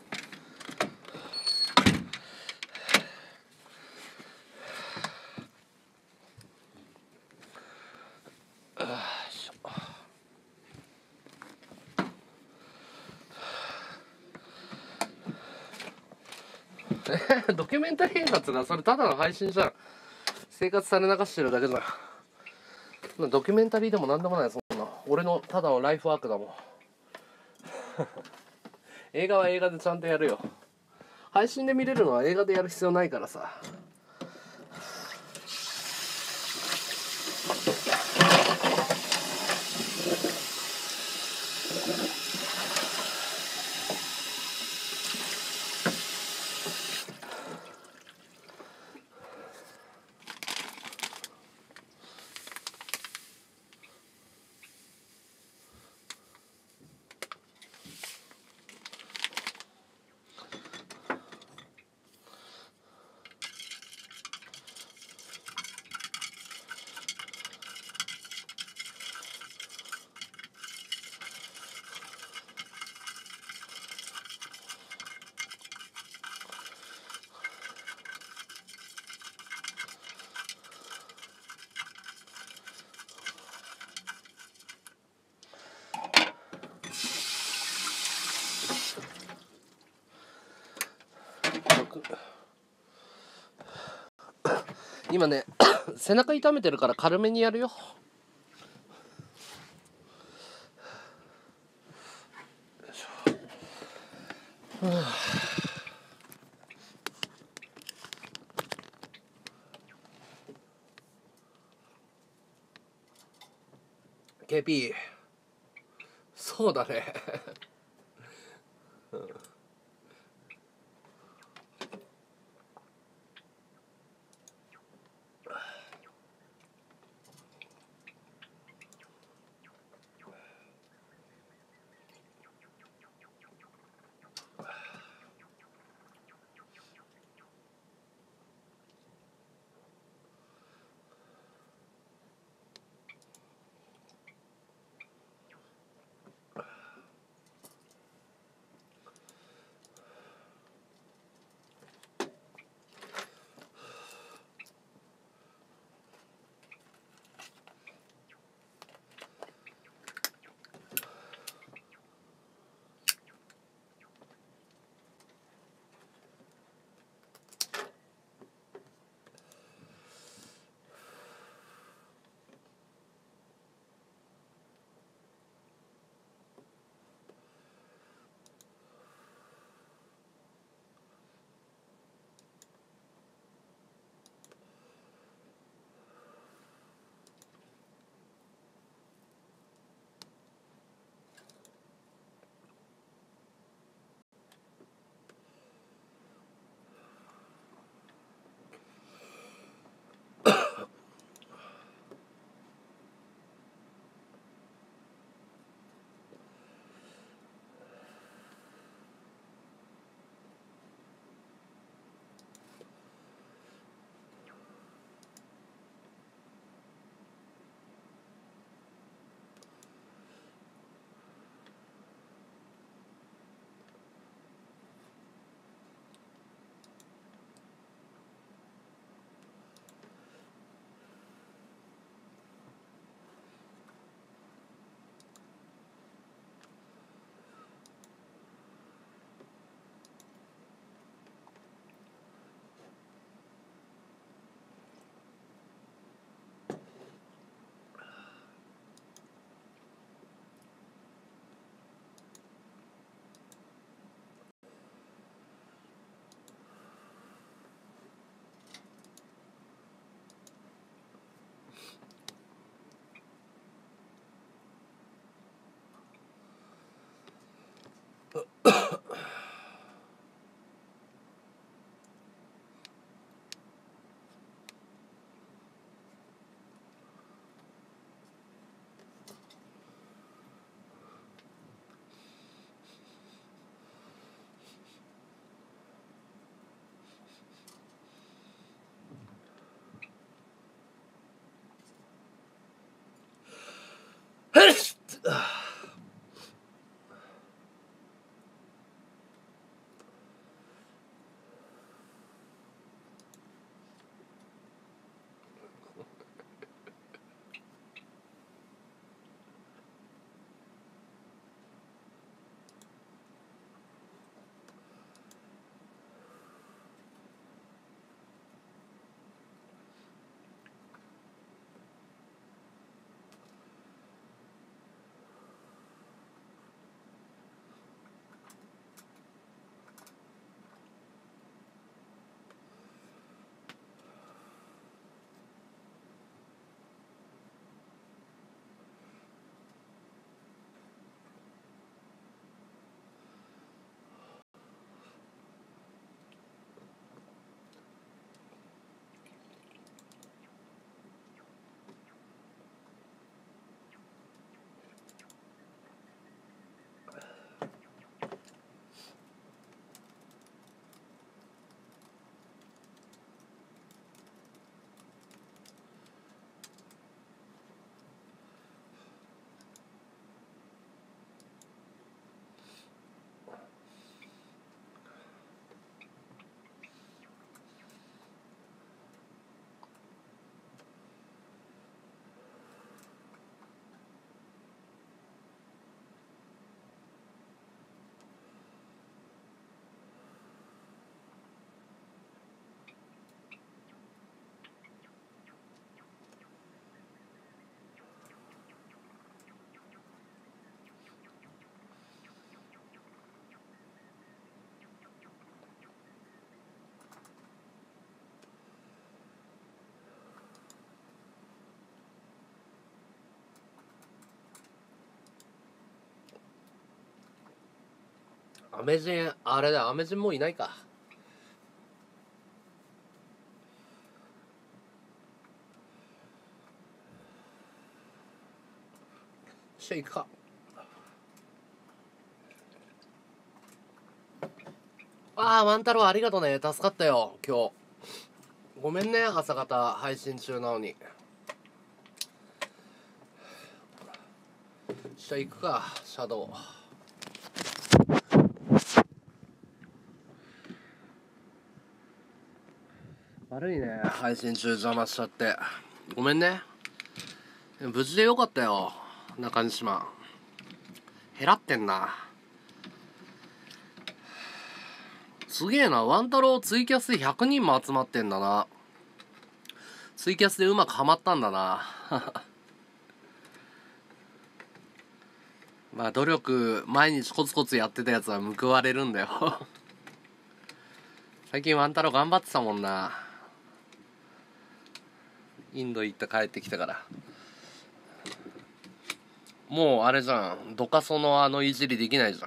Speaker 1: ドキュメンタリー映画っつうのはそれただの配信じゃん。生活され流してるだけじゃん。ドキュメンタリーでもなんでもない。そんな俺のただのライフワークだもん。映画は映画でちゃんとやるよ。配信で見れるのは映画でやる必要ないからさ。今ね背中痛めてるから軽めにやるよ。ケーピー そうだねアメジン、あれだ、アメジンもういないか。しゃ行くか。ああ、ワン太郎ありがとうね。助かったよ、今日。ごめんね、朝方配信中なのに。しゃ行くか、シャドウ。悪いね、配信中邪魔しちゃって。ごめんね。無事でよかったよ、中西島。減らってんな。すげえな、ワン太郎ツイキャスでひゃくにんも集まってんだな。ツイキャスでうまくはまったんだな。まあ努力毎日コツコツやってたやつは報われるんだよ。最近ワン太郎頑張ってたもんな。インド行って帰ってきたから。もうあれじゃん、ドカソのあのいじりできないじゃん。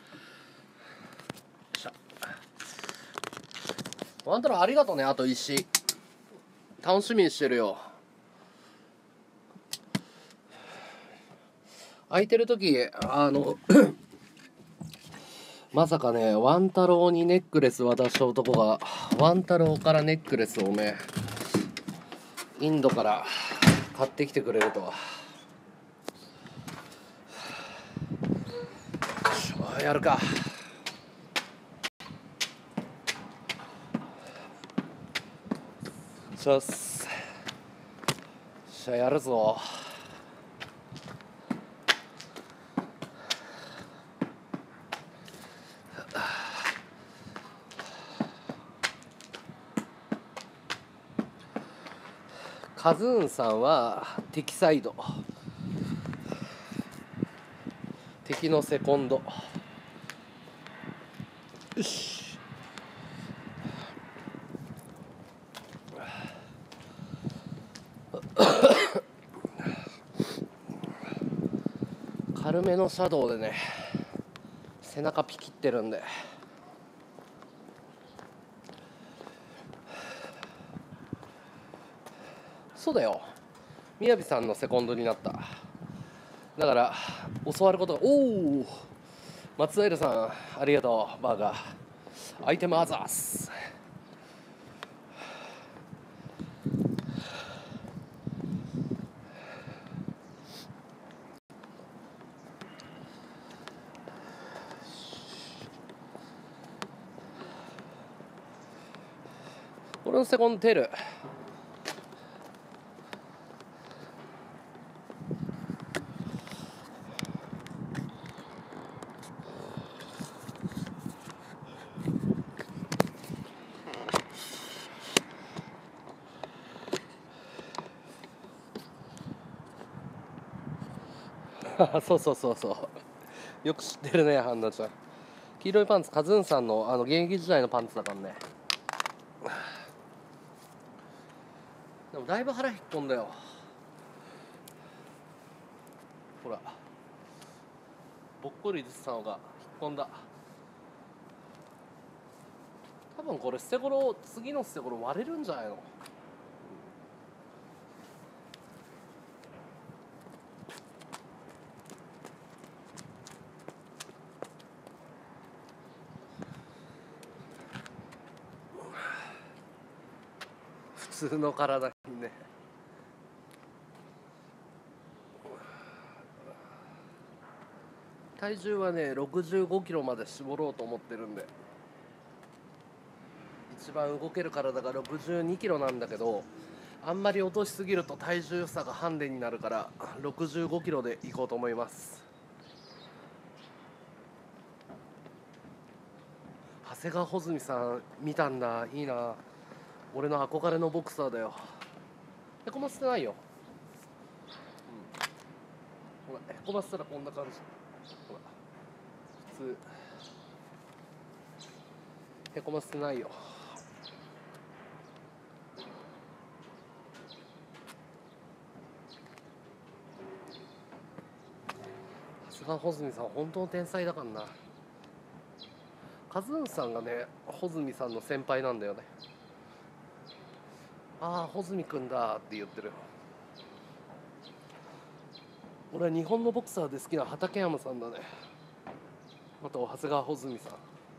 Speaker 1: ワン太郎ありがとうね。あと石楽しみにしてるよ。空いてる時あのまさかね、ワン太郎にネックレス渡した男がワン太郎からネックレスをねインドから買ってきてくれるとは。やるか。しゃすしゃやるぞ。カズーンさんは敵サイド、敵のセコンド。よし。軽めのシャドウでね背中ピキってるんで。そうだよ、みやびさんのセコンドになった。だから教わることが。おお、松平さんありがとう。バーガーアイテムアザース。俺のセコンドテル。そうそうそうそう、よく知ってるね、ハンナちゃん。黄色いパンツカズーンさんのあの現役時代のパンツだからね。でもだいぶ腹引っ込んだよ。ほらぼっこり出てたのが引っ込んだ。多分これ捨て頃、次の捨て頃割れるんじゃないの。普通の体にね。体重はねろくじゅうごキロまで絞ろうと思ってるんで、一番動ける体がろくじゅうにキロなんだけど、あんまり落としすぎると体重差がハンデになるからろくじゅうごキロでいこうと思います。長谷川穂積さん見たんだ、いいな。俺の憧れのボクサーだよ。へこませてないよ、うん、ほらへこませたらこんな感じ。ほら普通へこませてないよ。長谷川穂積さん本当の天才だからな。 カズンさんがね穂積さんの先輩なんだよね。ああ穂積くんだって言ってる。俺は日本のボクサーで好きな畠山さんだね。あと長谷川穂積さん。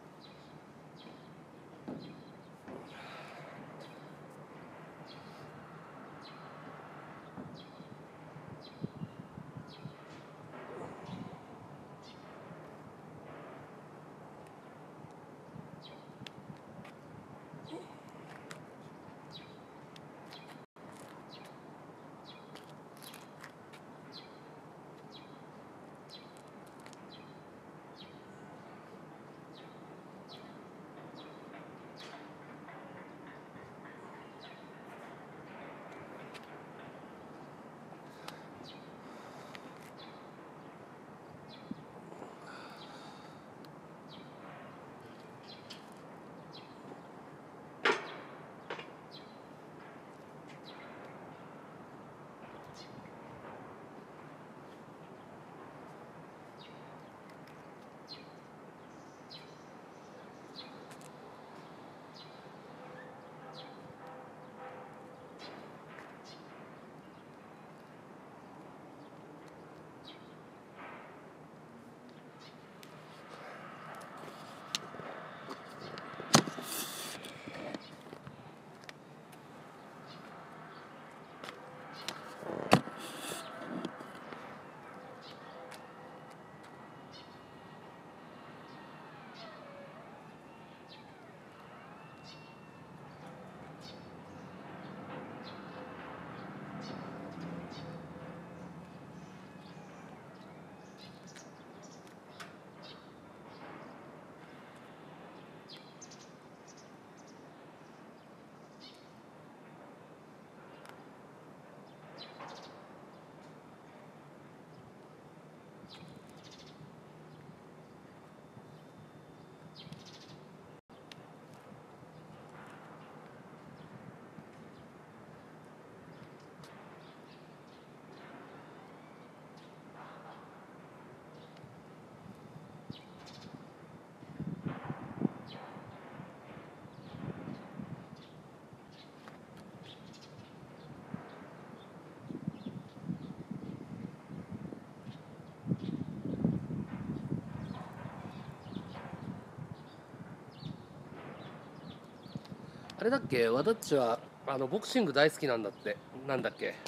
Speaker 1: あれだっけ、和田っちはあのボクシング大好きなんだって。なんだっけ。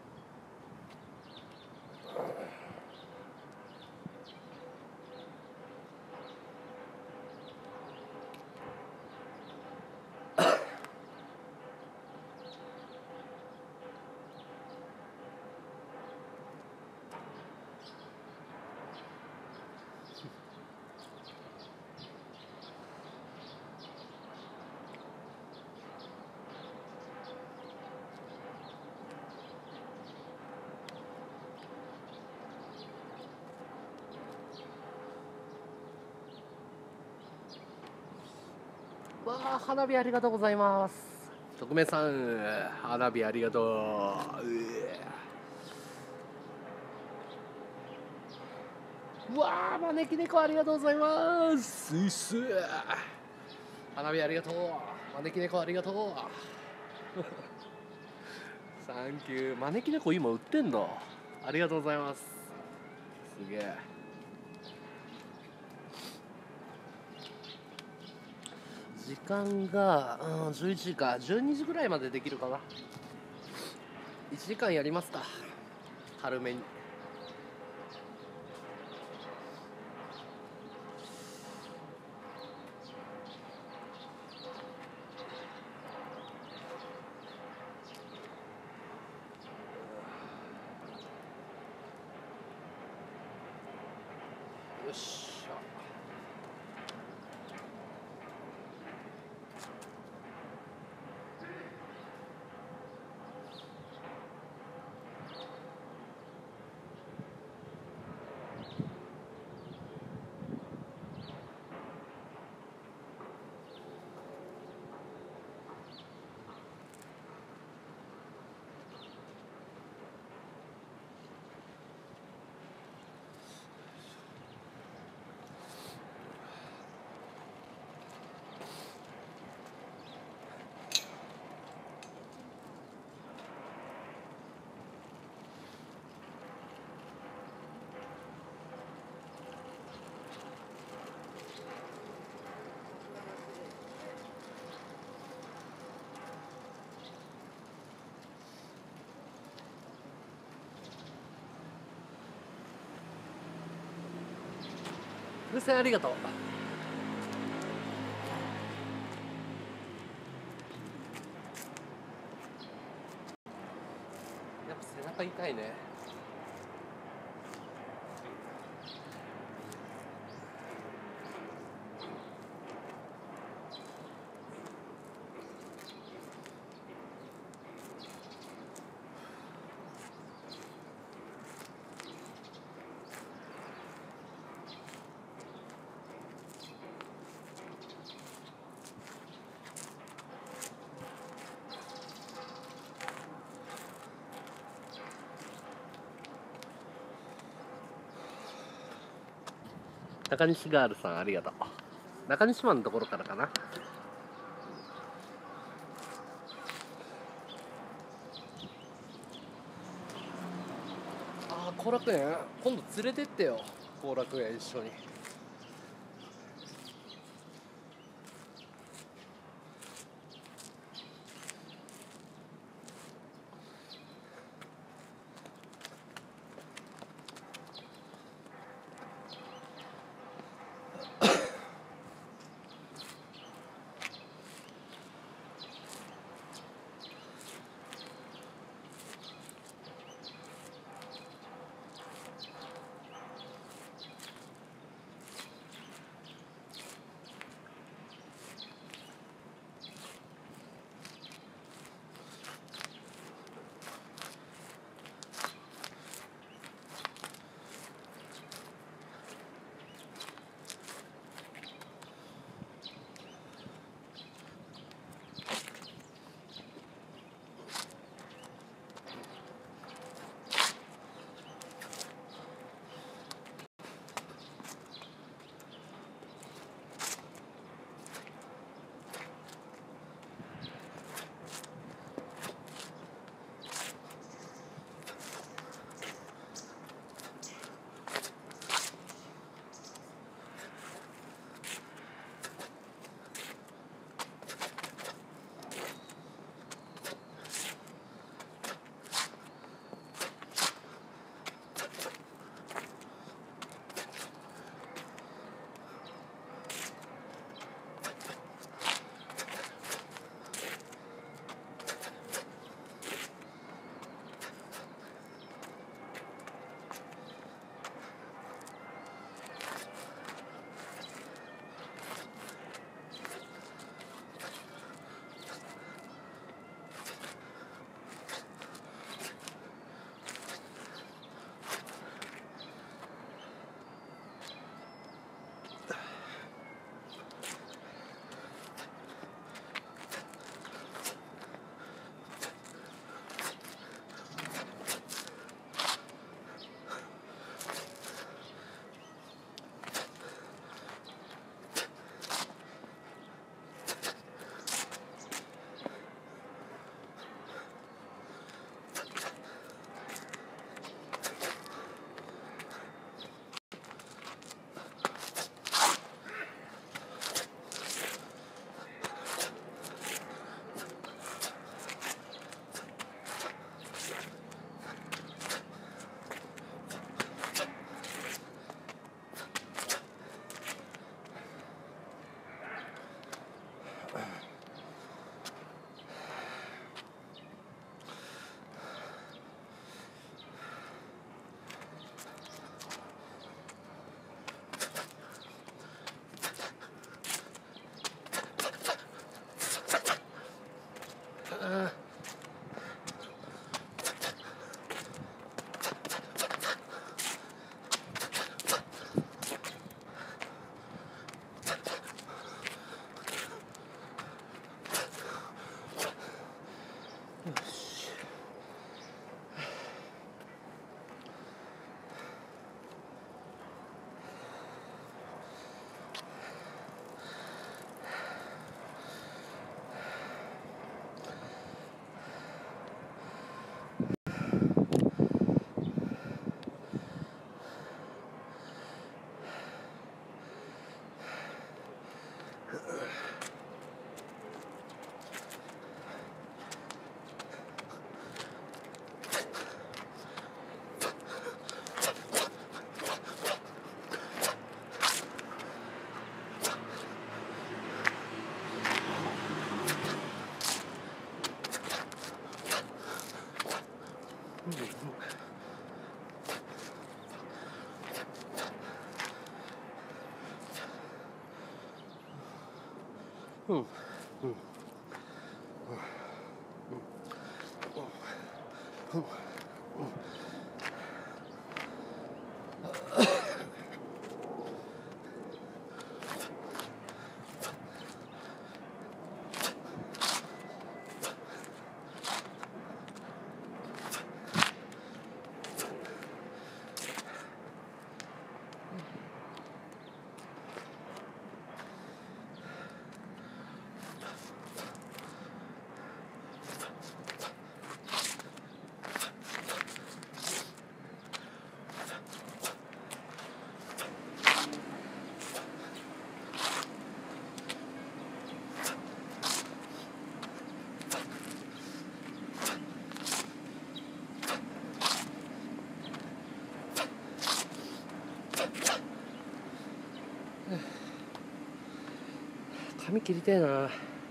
Speaker 1: わあ、花火ありがとうございます。匿名さん、花火ありがとう。ううわあ、招き猫ありがとうございます。うっす。花火ありがとう。招き猫ありがとう。サンキュー。招き猫今売ってんだ。ありがとうございます。すげえ。時間が、うん、じゅういちじか、じゅうにじぐらいまでできるかな。いちじかんやりますか、軽めに。よっしゃ。 風船ありがとう。やっぱ背中痛いね。中西ガールさんありがとう。中西マンのところからかな。ああ、後楽園今度連れてってよ。後楽園一緒に。 うんうんうんうん髪切りたいな。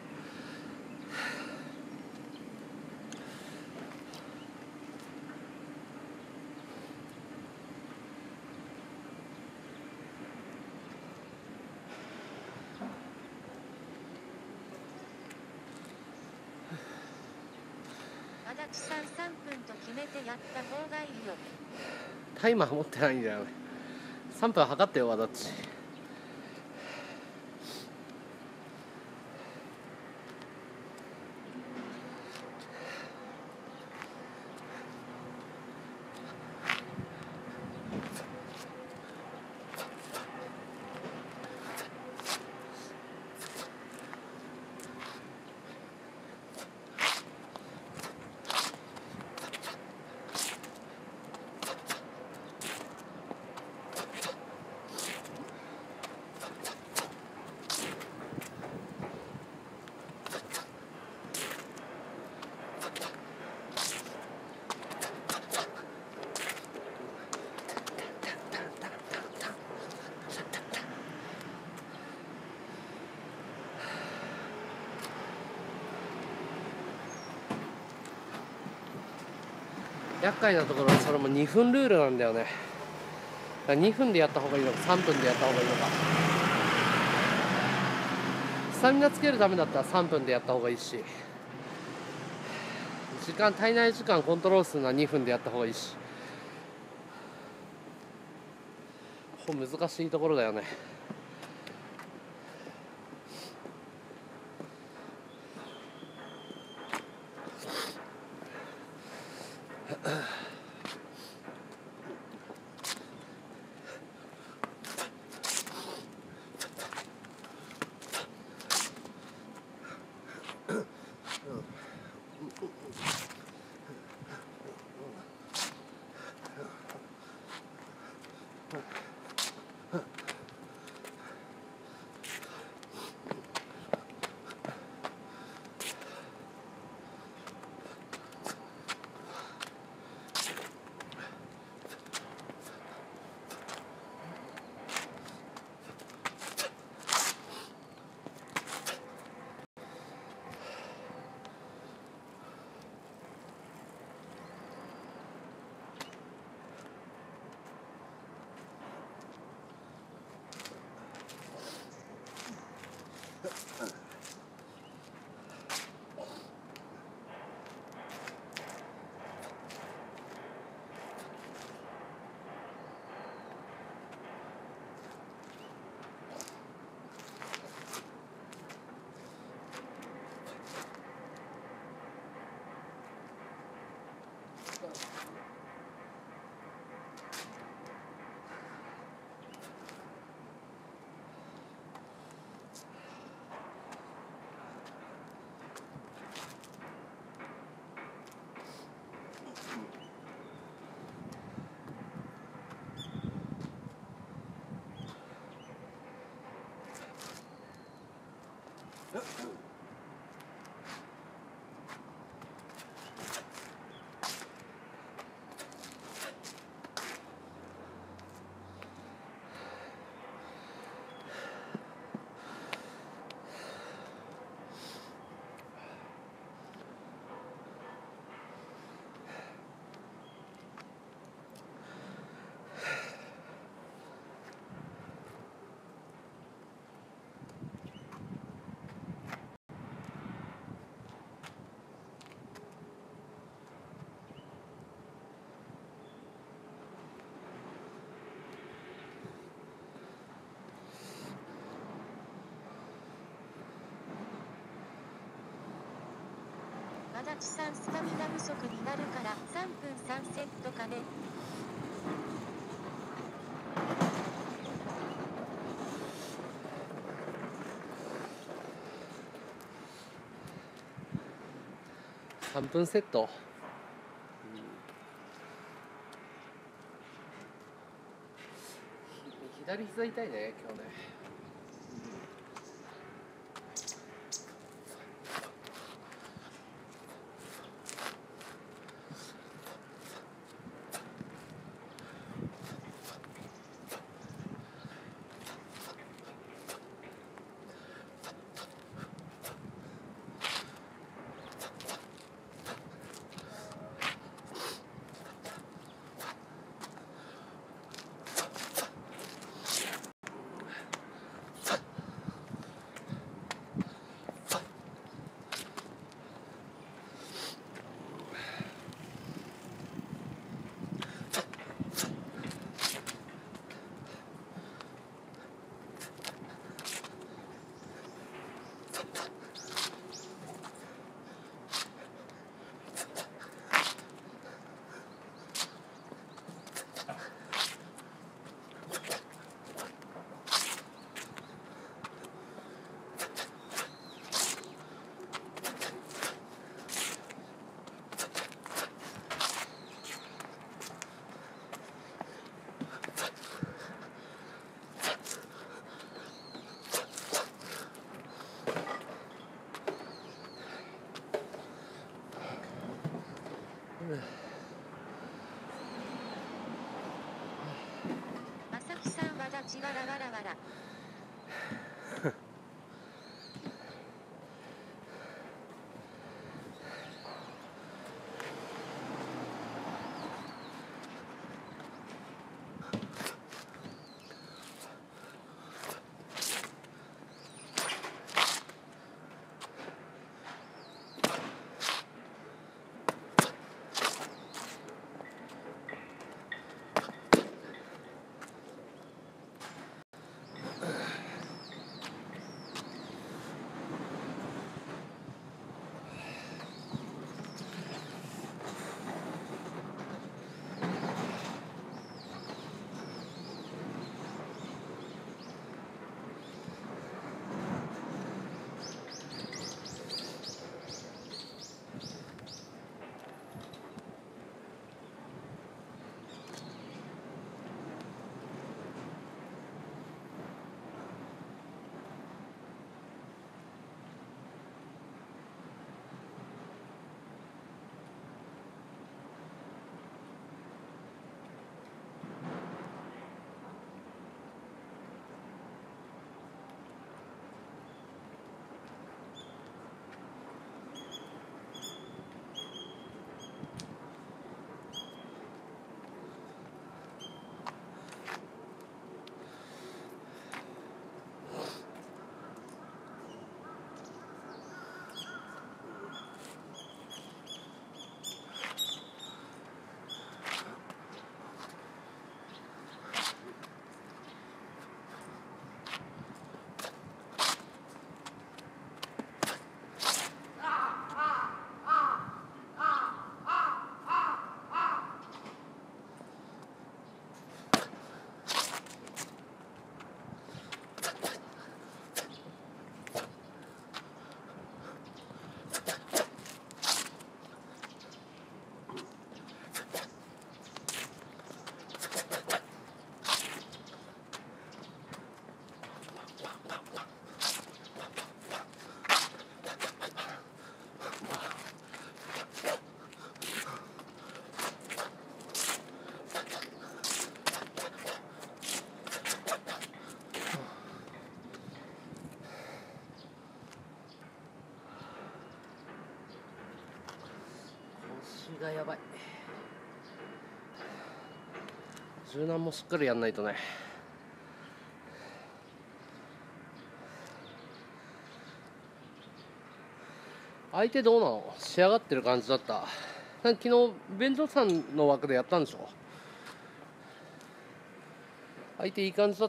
Speaker 2: 足立さんさんぷんと決めてやった方がいいよ。
Speaker 1: タイマー持ってないんだよね。さんぷん測ってよ、わだっち。厄介なところはそれもにふんルールなんだよね。だからにふんでやった方がいいのかさんぷんでやった方がいいのか。スタミナつけるためだったらさんぷんでやった方がいいし、時間体内時間コントロールするのはにふんでやった方がいいし、ここ難しいところだよね。
Speaker 2: 足立さんスタミナ不足になるからさんぷんさんセットかね。
Speaker 1: さんぷんセット、うん、左膝痛いね今日ね。
Speaker 2: まさきさんわだちわらわらわら。
Speaker 1: がやばい。柔軟もしっかりやんないとね。相手どうなの？仕上がってる感じだった。昨日便所さんの枠でやったんでしょ？相手いい感じだった。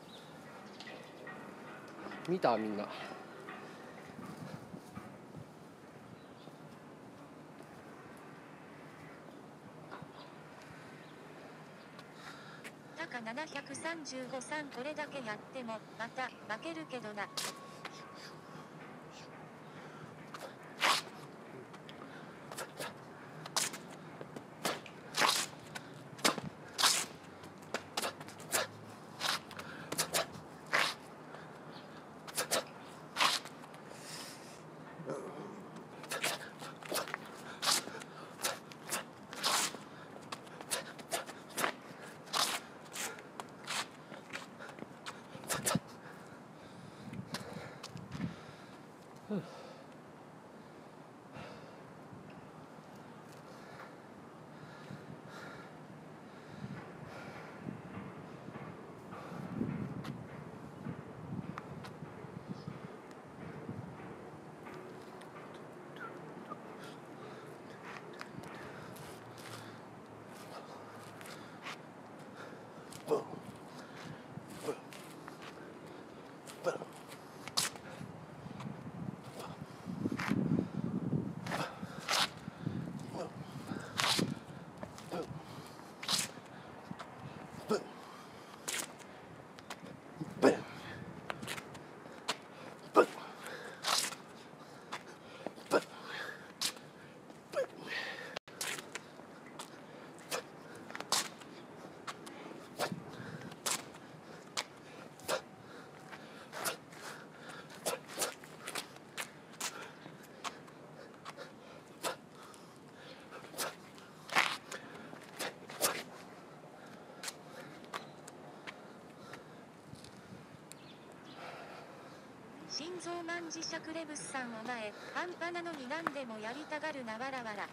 Speaker 1: 見た？みんな
Speaker 2: かななひゃくさんじゅうごさんこれだけやってもまた負けるけどな。心臓マン磁石レブスさんお前半端なのに何でもやりたがるなわらわら。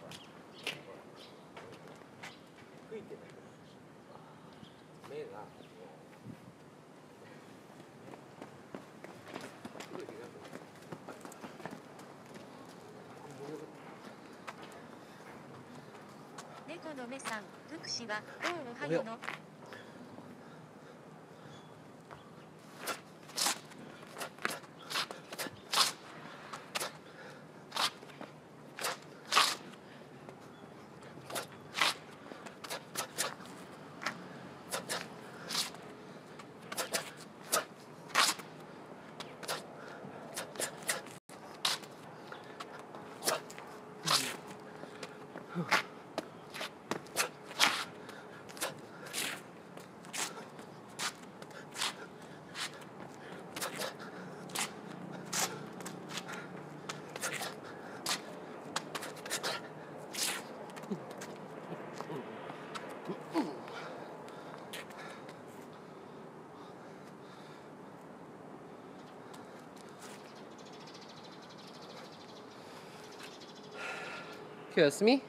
Speaker 2: 猫の目さん、福祉はどうおはよの。
Speaker 1: 今日休み？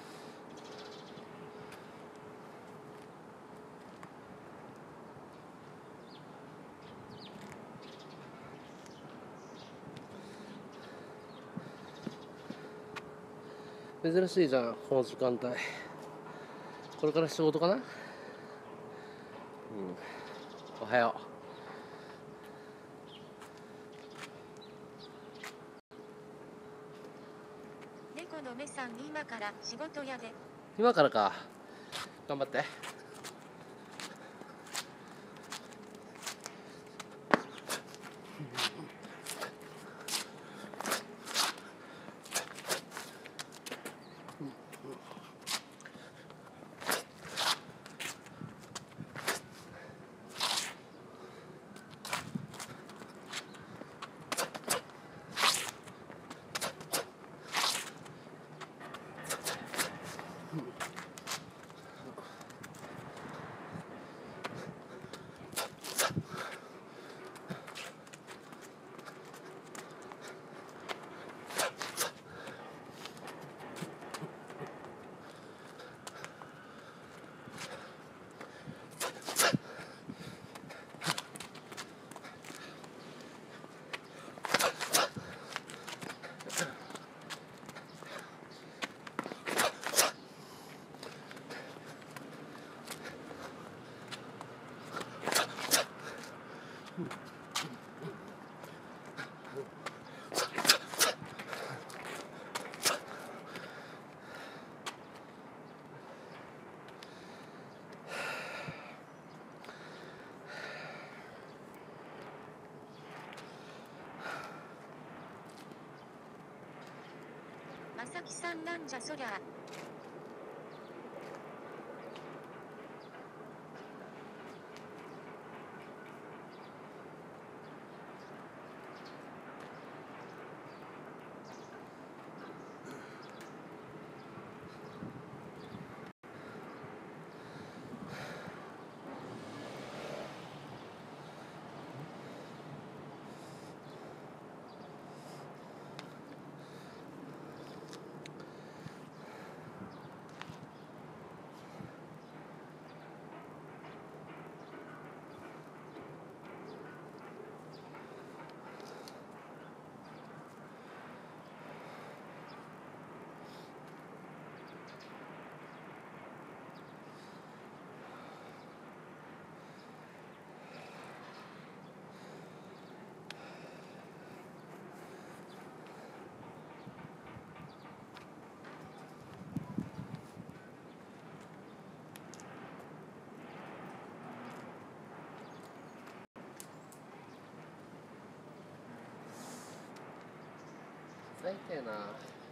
Speaker 1: 珍しいじゃん、この時間帯。これから仕事かな？うん。おはよ
Speaker 2: う。猫の目さん、今から仕事やで。
Speaker 1: 今からか。頑張って。
Speaker 2: さきさんなんじゃそりゃ。
Speaker 1: 最低な。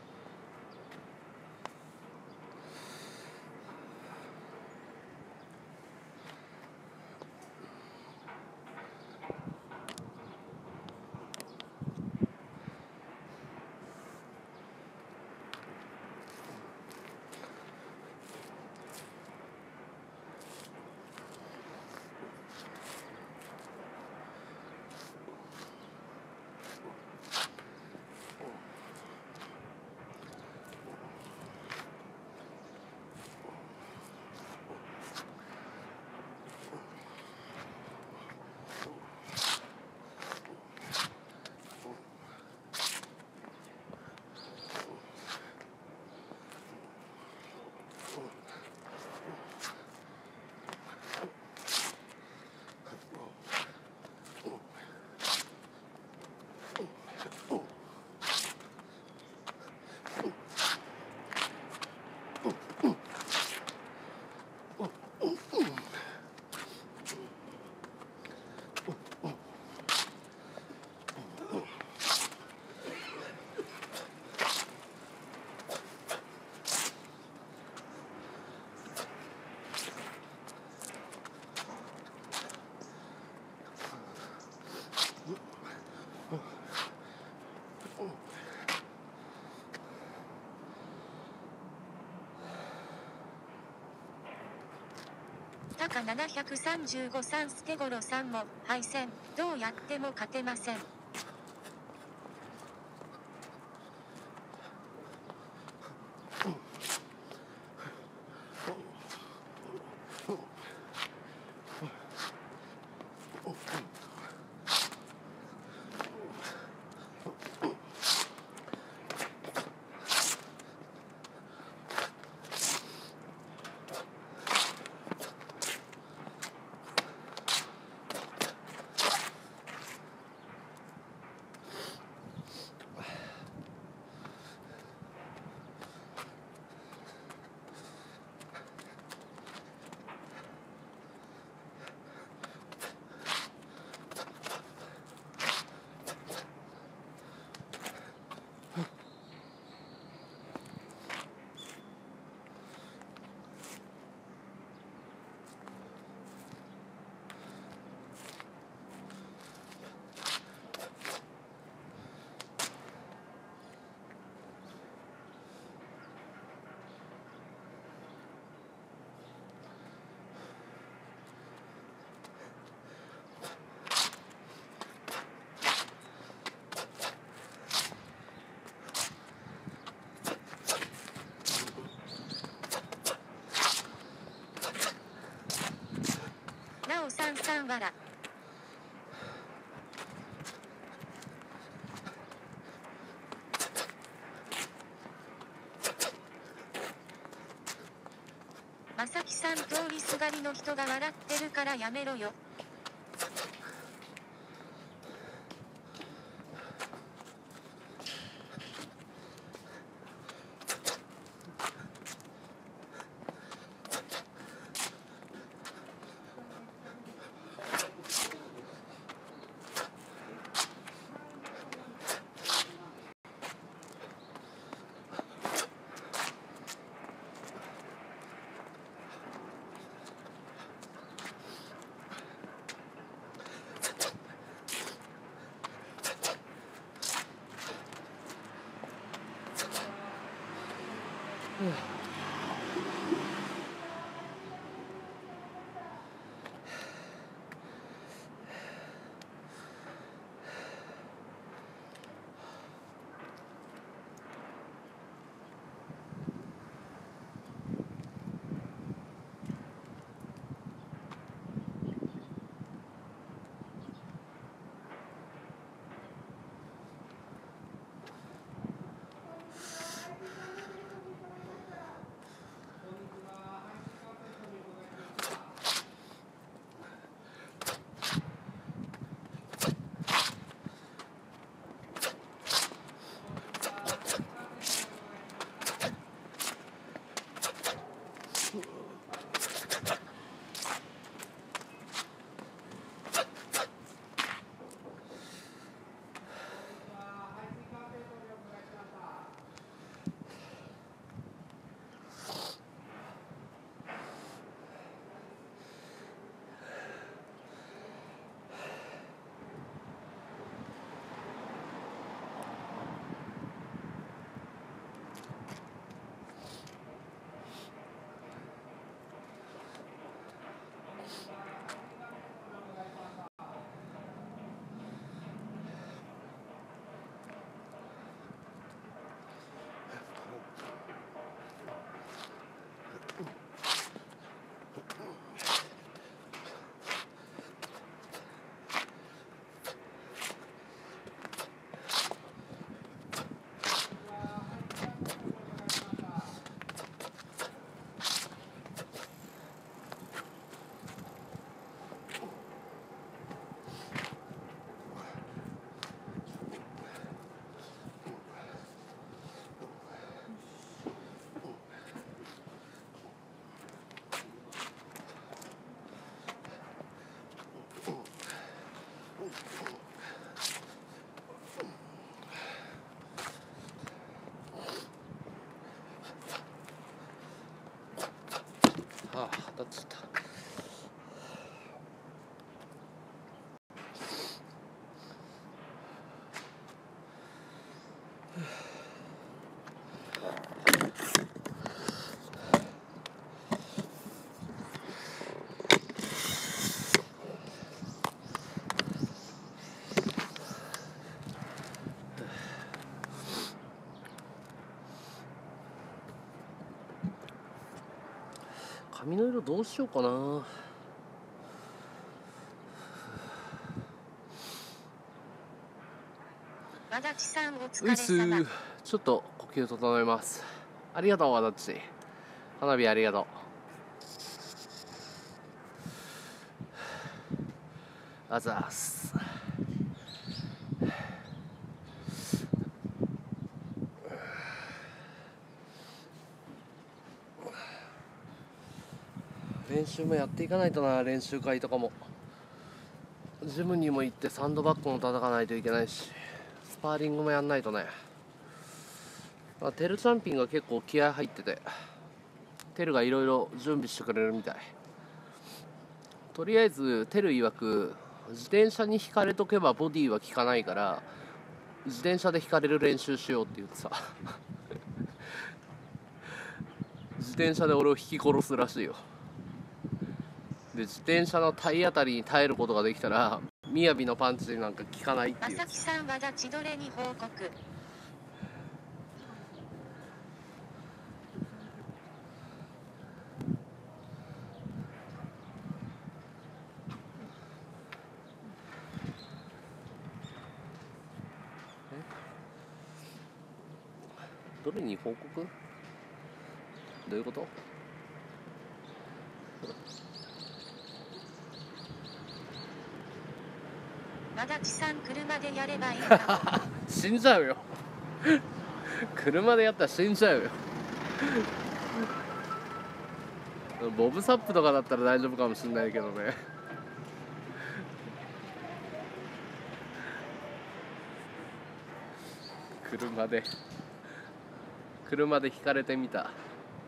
Speaker 2: たかななひゃくさんじゅうごさんスケゴロさんも敗戦。どうやっても勝てません。なおさんさんわら。まさきさん通りすがりの人が笑ってるからやめろよ。
Speaker 1: ああ当たっちゃった。髪の色どうしようかな。
Speaker 2: 和立さんお疲
Speaker 1: ういっす
Speaker 2: れ様。
Speaker 1: ちょっと呼吸整えます。ありがとう和立、花火ありがとう。あざーす。練習もやっていかないとな。練習会とかもジムにも行ってサンドバッグも叩かないといけないし、スパーリングもやんないとね。テルチャンピンが結構気合入ってて、テルがいろいろ準備してくれるみたい。とりあえずテル曰く自転車にひかれとけばボディは効かないから自転車でひかれる練習しようって言ってさ自転車で俺を引き殺すらしいよ。で自転車の体当たりに耐えることができたら雅のパンチなんか効かないっていう。
Speaker 2: まさきさん和立どれに報告。
Speaker 1: どれに報告？どういうこと？
Speaker 2: 和立さん車でやればいいかも。
Speaker 1: 死んじゃうよ車でやったら死んじゃうよボブサップとかだったら大丈夫かもしれないけどね車で車で引かれてみた。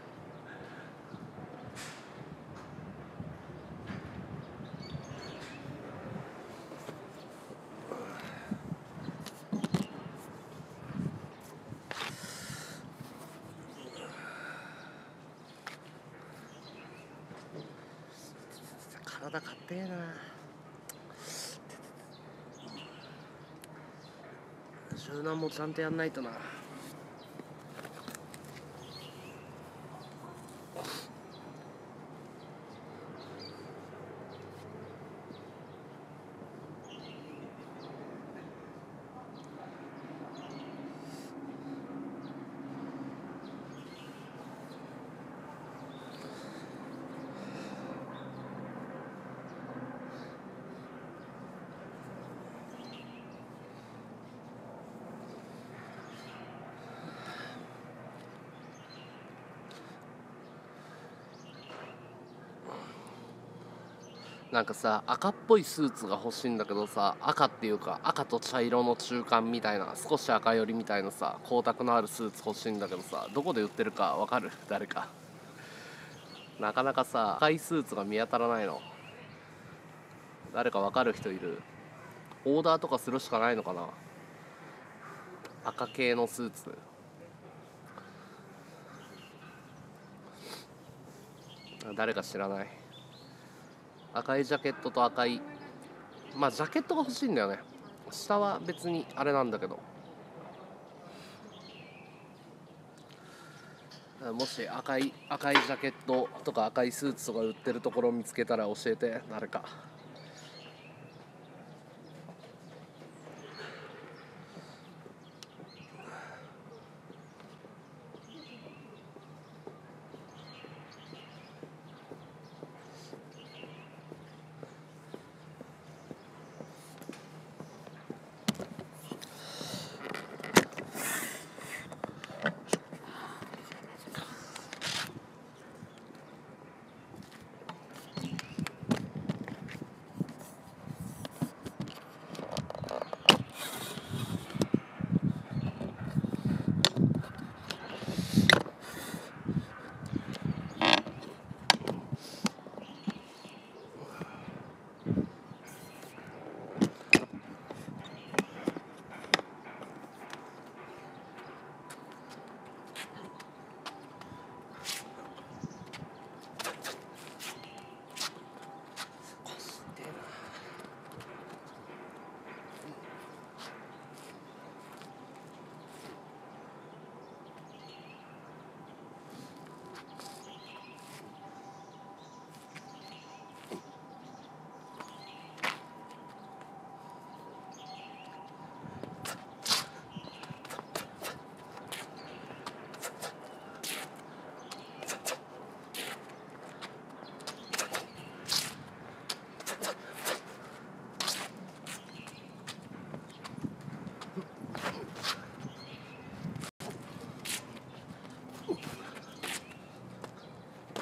Speaker 1: 体かってえな。柔軟もちゃんとやんないとな。なんかさ赤っぽいスーツが欲しいんだけどさ、赤っていうか赤と茶色の中間みたいな少し赤寄りみたいなさ光沢のあるスーツ欲しいんだけどさ、どこで売ってるかわかる？誰か。なかなかさ赤いスーツが見当たらないの。誰かわかる人いる？オーダーとかするしかないのかな、赤系のスーツ。誰か知らない？赤いジャケットと赤い、まあジャケットが欲しいんだよね。下は別にあれなんだけど、もし赤い赤いジャケットとか赤いスーツとか売ってるところを見つけたら教えて、誰か。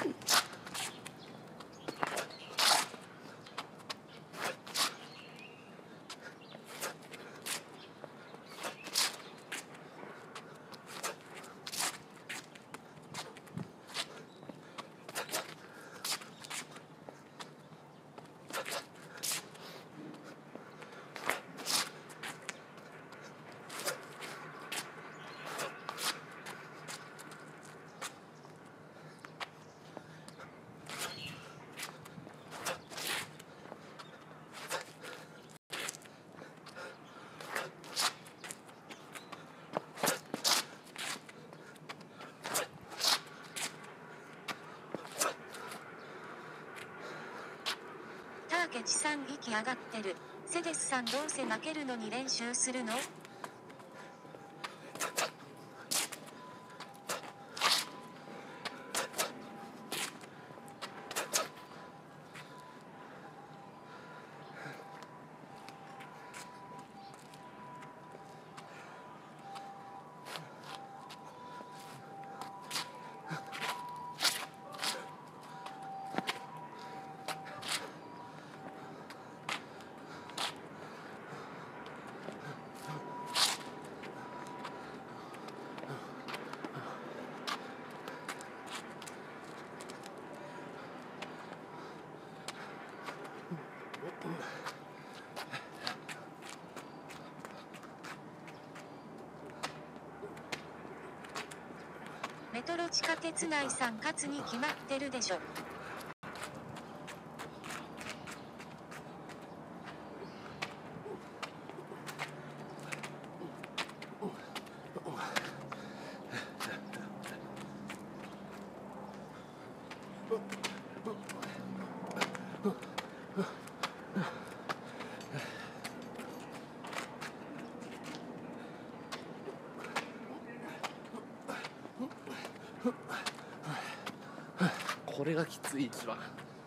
Speaker 2: ターケチさん息上がってる。セデスさんどうせ負けるのに練習するの？メトロ地下鉄内さん勝つに決まってるでしょ。
Speaker 1: これがきつい一番。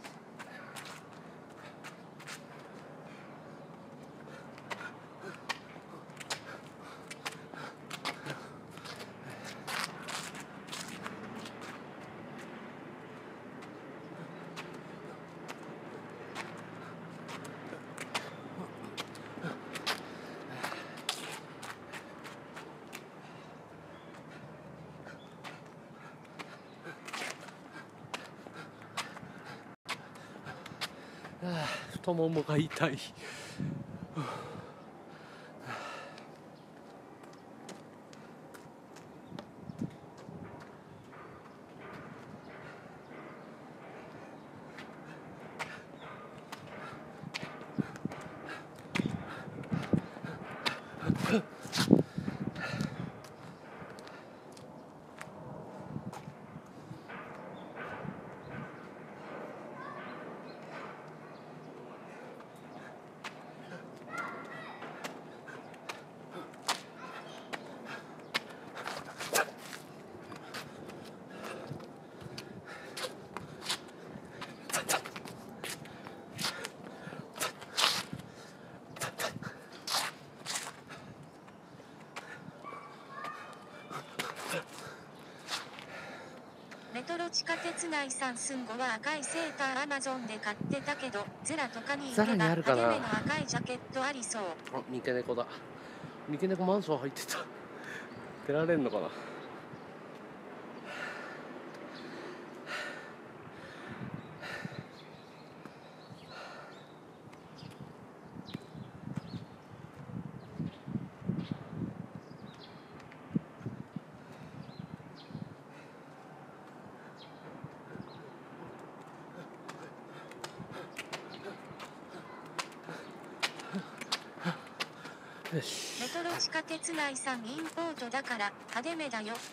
Speaker 1: はあ、太ももが痛い。
Speaker 2: メトロ地下鉄内さんすんごは赤いセーターアマゾンで買ってたけど、ゼラとかに行けば
Speaker 1: ザラにあるかな。
Speaker 2: 派手めの赤いジャケットありそう。
Speaker 1: あ、三毛猫だ。三毛猫マンション入ってた。出られんのかな。よし。
Speaker 2: メトロ地下鉄内さんインポートだから派手めだよ。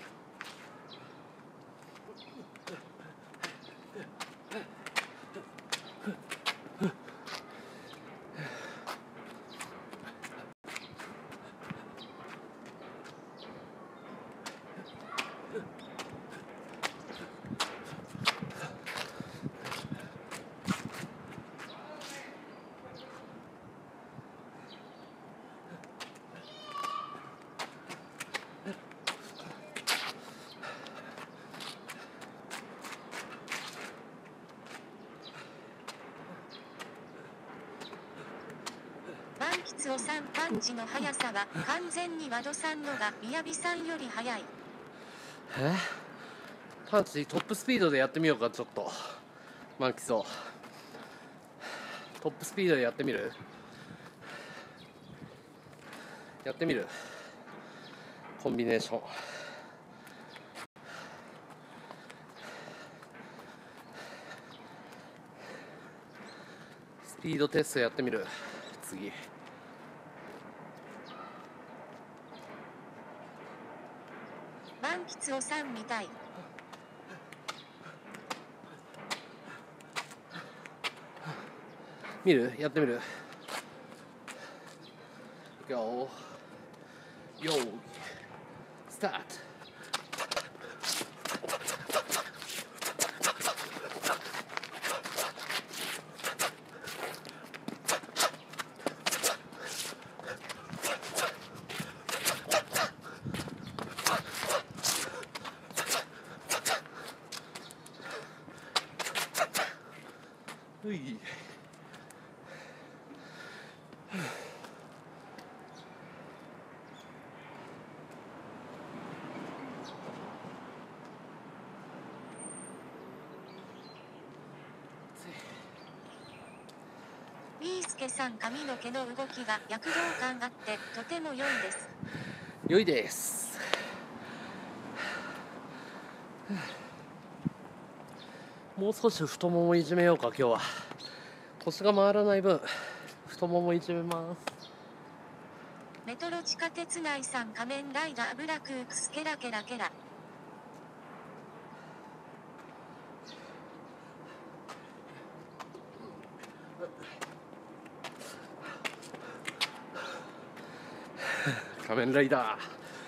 Speaker 2: 吉夫さんパンチの速さは完全に和田さんのが宮城さんより速い。
Speaker 1: えパンチトップスピードでやってみようか。ちょっと満喫をトップスピードでやってみるやってみるコンビネーション。スピードテストやってみる。次
Speaker 2: 満吉夫さんみたい。
Speaker 1: 見るやってみる。Go Yo Start。うい
Speaker 2: ビーすけさん髪の毛の動きが躍動感あってとても良いです。
Speaker 1: 良いです。もう少し太ももいじめようか。今日は腰が回らない分太ももいじめます。
Speaker 2: メトロ地下鉄内さん仮面ライダーブラクークスケラケラケラ。
Speaker 1: 仮面ライダー。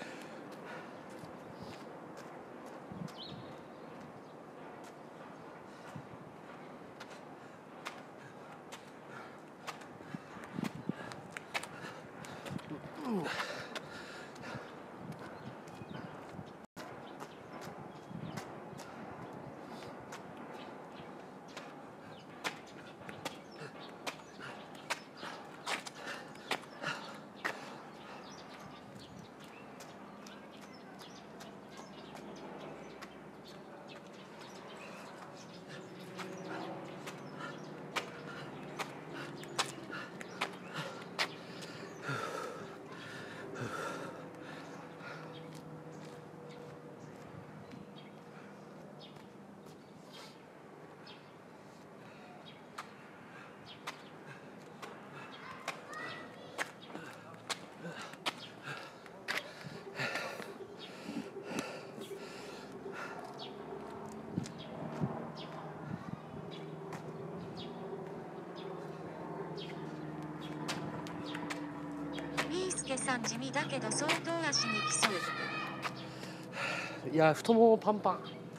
Speaker 2: ビーすけさん地味だけど相当足にきそう。
Speaker 1: いや太ももパンパン。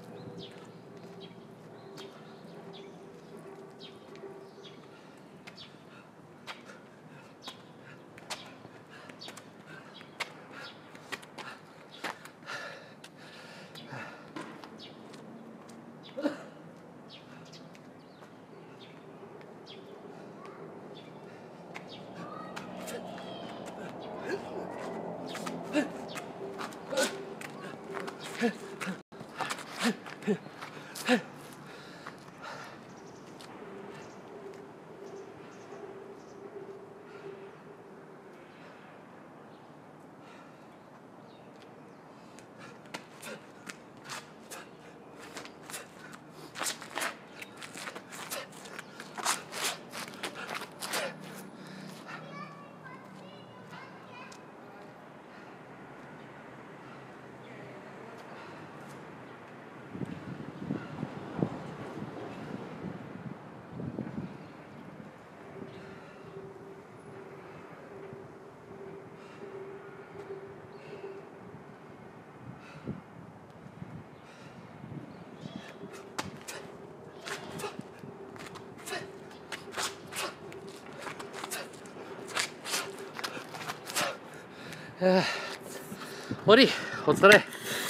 Speaker 1: 終わり。お疲れ。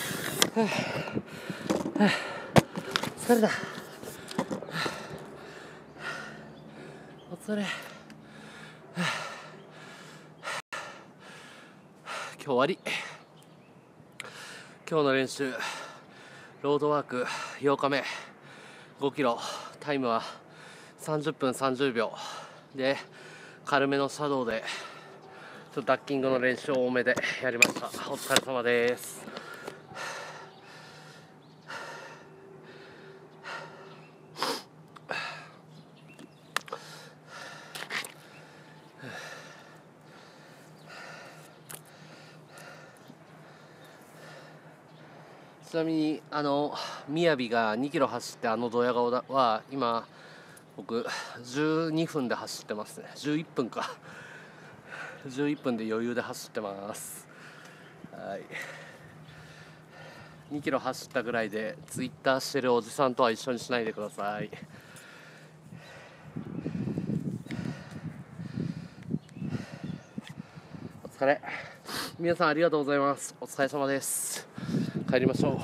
Speaker 1: 疲れだ。お疲れ。 今日終わり。今日の練習ロードワークようかめごキロ、タイムはさんじゅっぷんさんじゅうびょうで、軽めのシャドウでちょっとダッキングの練習を多めでやりました。お疲れ様です。ちなみにあのみやびがにキロ走ってあのドヤ顔だは今僕じゅうにふんで走ってますね。じゅういっぷんかじゅういっぷんで余裕で走ってます。はい、にキロ走ったぐらいでツイッターしてるおじさんとは一緒にしないでください。お疲れ。皆さんありがとうございます。お疲れ様です。帰りましょう。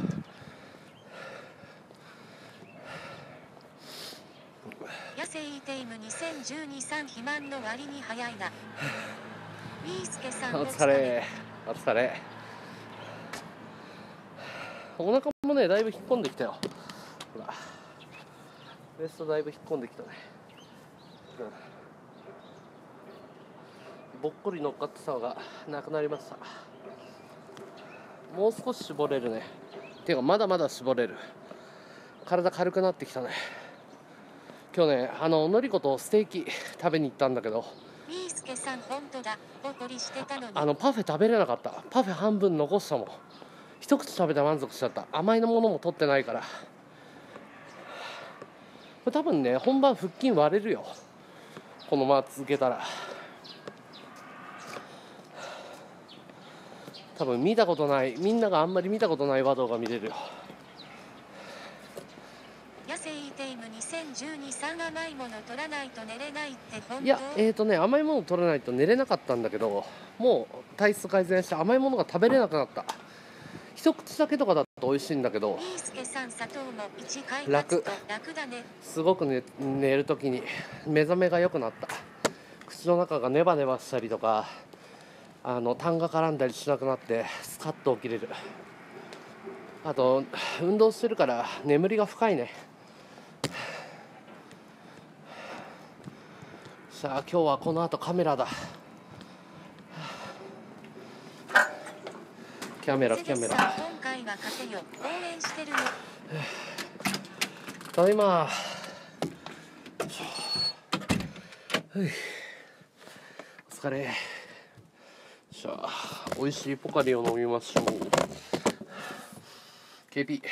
Speaker 2: 野生テイムにせんじゅうにさん肥満の割に早いな。ビースケさん
Speaker 1: お疲れ。お疲れ。お腹もねだいぶ引っ込んできたよ。ほらウエストだいぶ引っ込んできたね、うん、ぼっこり乗っかってたのがなくなりました。もう少し絞れるね。ていうかまだまだ絞れる。体軽くなってきたね。今日ねあののりことステーキ食べに行ったんだけど、
Speaker 2: ビースケさん本当だ、ぼっこりしてたのに。
Speaker 1: あのパフェ食べれなかった。パフェ半分残したもん。一口食べて満足しちゃった。甘いのものも取ってないから。これ多分ね本番腹筋割れるよ、このまま続けたら。多分見たことない、みんながあんまり見たことない和道が見れるよ。
Speaker 2: 野生テイムにせんじゅうにさん甘いもの取らないと寝れないって本当？
Speaker 1: いやえーとね甘いもの取らないと寝れなかったんだけど、もう体質改善して甘いものが食べれなくなった。一口だけとかだと美味しいんだけど楽、
Speaker 2: 楽だね。
Speaker 1: すごく、ね、寝るときに目覚めが良くなった。口の中がネバネバしたりとか、あの痰が絡んだりしなくなってスカッと起きれる。あと運動してるから眠りが深いね。さあ今日はこの後カメラだ。キャメラキャメラ。
Speaker 2: 今回は勝てよ、応援してるよ。
Speaker 1: ただいま。お疲れ。じゃあ美味しいポカリを飲みましょう。 ケーピー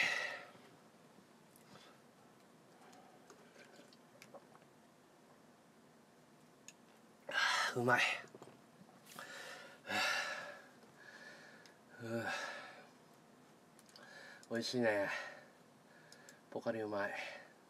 Speaker 1: うまい。美味しいね。ポカリうまい。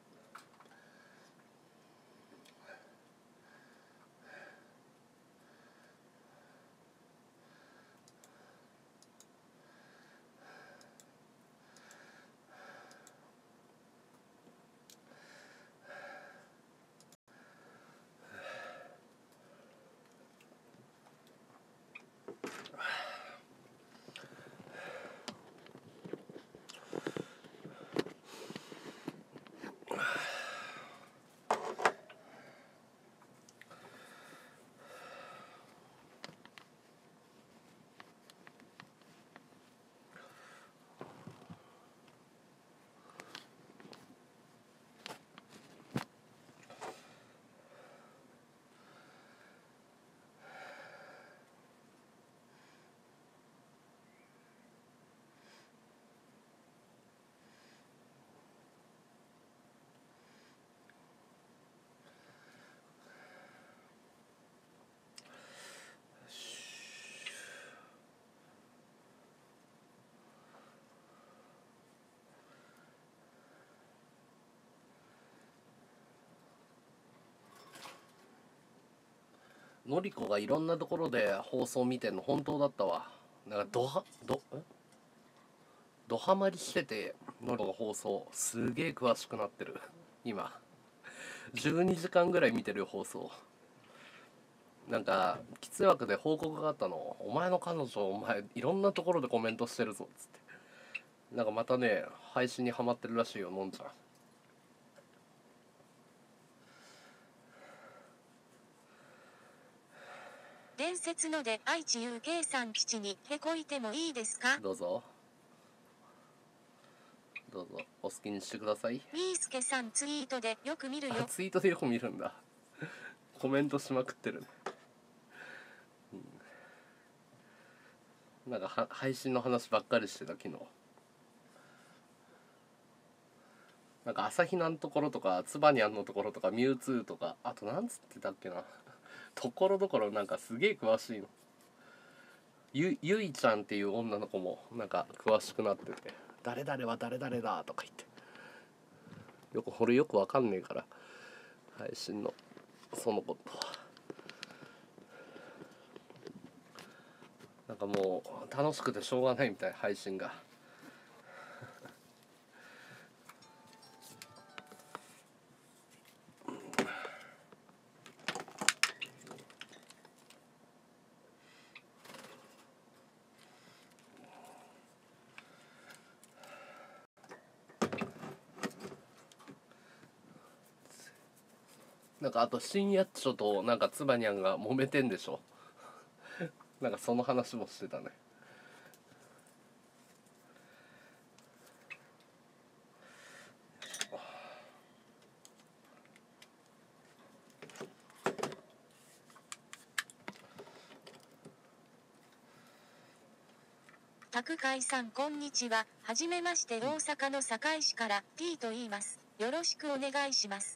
Speaker 1: のりこがいろんなところで放送見てんの本当だったわ。なんかドハドドハマりしてて、のりこの放送すげえ詳しくなってる。今じゅうにじかんぐらい見てるよ放送。 なんかきつい枠で報告があったの。お前の彼女お前いろんなところでコメントしてるぞっつって。なんかまたね配信にハマってるらしいよのんちゃん。
Speaker 2: 伝説ので愛知 ユーケー さん基地にへこいてもいいですか。
Speaker 1: どうぞどうぞお好きにしてください。
Speaker 2: みーすけさんツイートでよく見る
Speaker 1: あ
Speaker 2: よ。
Speaker 1: ツイートでよく見るんだコメントしまくってるね、うん、なんかは配信の話ばっかりしてた昨日。なんか朝比奈のところとかツバニャンのところとかミュウツーとかあとなんつってたっけなところどころなんかすげえ詳しいの。ゆゆいちゃんっていう女の子もなんか詳しくなってて誰々は誰々だとか言ってよくこれよくわかんねえから配信のそのことなんかもう楽しくてしょうがないみたい配信がなんかあと新やっちょとなんかつばにゃんが揉めてんでしょなんかその話もしてたね。
Speaker 2: 宅海さんこんにちは。はじめまして。大阪の堺市から T と言います。よろしくお願いします。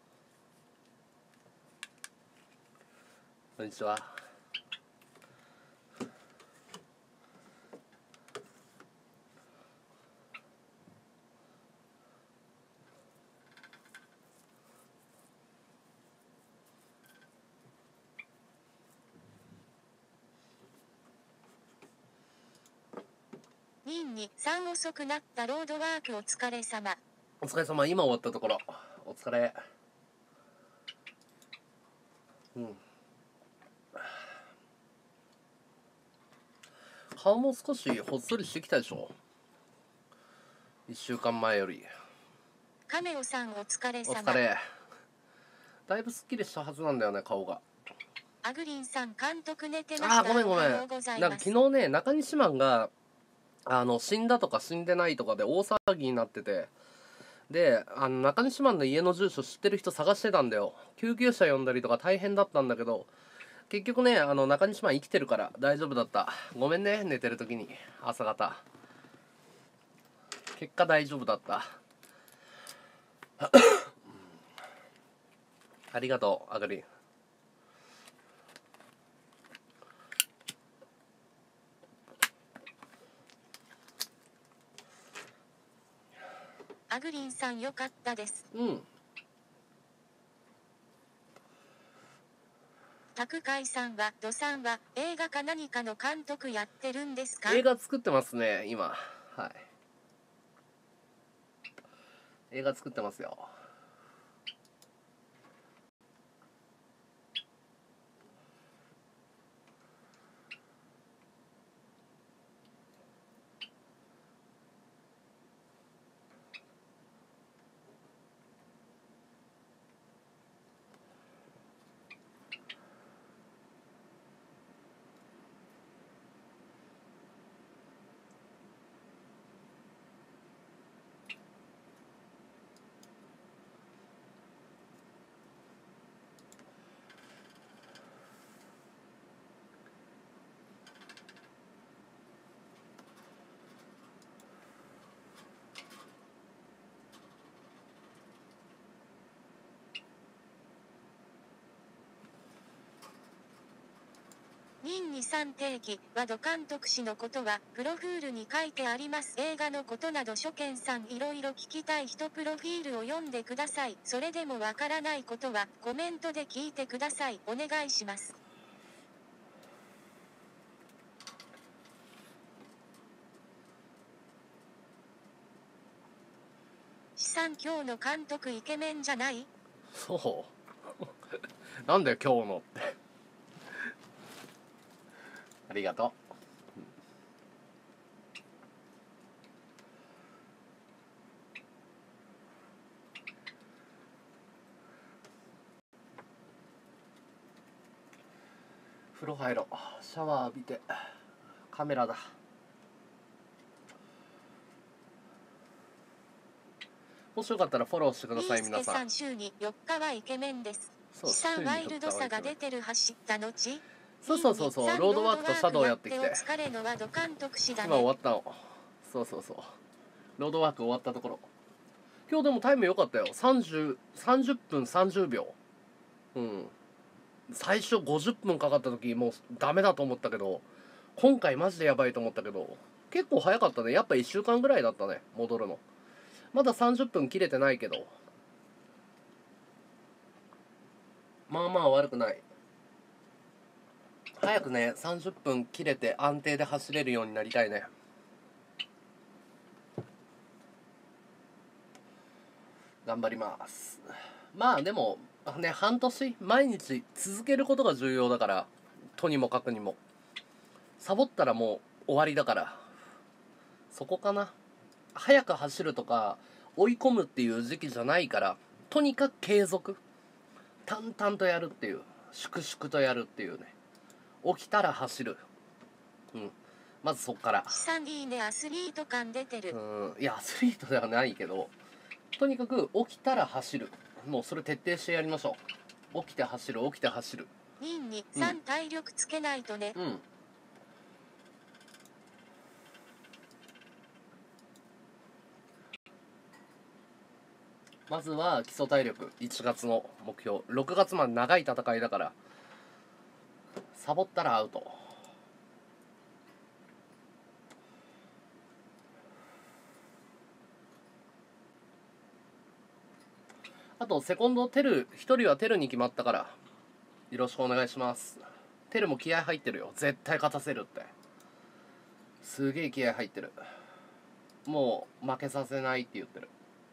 Speaker 1: こんにちは。
Speaker 2: ににさん遅くなったロードワークお疲れ様。
Speaker 1: お疲れ様。今終わったところ。お疲れ。うん。顔も少しほっそりしてきたでしょ。いっしゅうかんまえより。
Speaker 2: カメオさんお疲れ
Speaker 1: お
Speaker 2: 様。
Speaker 1: 疲れ。だいぶすっきりしたはずなんだよね顔が。
Speaker 2: アグリンさん監督寝てました。
Speaker 1: あーごめんごめん。
Speaker 2: おはようござい
Speaker 1: なんか
Speaker 2: ます。
Speaker 1: 昨日ね中西マンがあの死んだとか死んでないとかで大騒ぎになってて、であの中西マンの家の住所知ってる人探してたんだよ。救急車呼んだりとか大変だったんだけど結局ねあの中西マン生きてるから大丈夫だった。ごめんね寝てる時に朝方。結果大丈夫だったありがとうアグリン。
Speaker 2: アグリンさんよかったです。
Speaker 1: うん。
Speaker 2: 宅海さんはドさんは映画か何かの監督やってるんですか。
Speaker 1: 映画作ってますね今。はい映画作ってますよ。
Speaker 2: ににさん定義はド監督氏のことはプロフィールに書いてあります。映画のことなど初見さんいろいろ聞きたい人プロフィールを読んでください。それでもわからないことはコメントで聞いてください。お願いします。資産今日の監督イケメンじゃない？
Speaker 1: そうなんだよ今日のってありがとう。風呂入ろう。シャワー浴びて。カメラだ。もしよかったらフォローしてください、皆さん。
Speaker 2: 週によっかはイケメンです。
Speaker 1: そう
Speaker 2: 資産ワイルドさが出てる走った後。
Speaker 1: そうそうそうそう、ロードワークとシャドウやってきて。今終わったの。そうそうそう。ロードワーク終わったところ。今日でもタイム良かったよ。さんじゅう、さんじゅっぷんさんじゅうびょう。うん。最初ごじゅっぷんかかった時もうダメだと思ったけど、今回マジでやばいと思ったけど、結構早かったね。やっぱいっしゅうかんぐらいだったね、戻るの。まださんじゅっぷん切れてないけど、まあまあ悪くない。早くね、さんじゅっぷん切れて安定で走れるようになりたいね。頑張ります。まあでもね、半年毎日続けることが重要だから、とにもかくにも。サボったらもう終わりだから、そこかな。早く走るとか追い込むっていう時期じゃないから、とにかく継続、淡々とやるっていう、粛々とやるっていうね。起きたら走る。うん。まずそっから。
Speaker 2: さんいいね、アスリート感出てる。
Speaker 1: うん。いや、アスリートではないけど、とにかく起きたら走る。もうそれ徹底してやりましょう。起きて走る、起きて走る。
Speaker 2: ににさん、うん、体力つけないとね。
Speaker 1: うん。まずは基礎体力、いちがつの目標。ろくがつまで長い戦いだから、サボったらアウト。あとセコンドテル、一人はテルに決まったから、よろしくお願いします。テルも気合入ってるよ。絶対勝たせるって。すげえ気合入ってる。もう負けさせないって言ってる。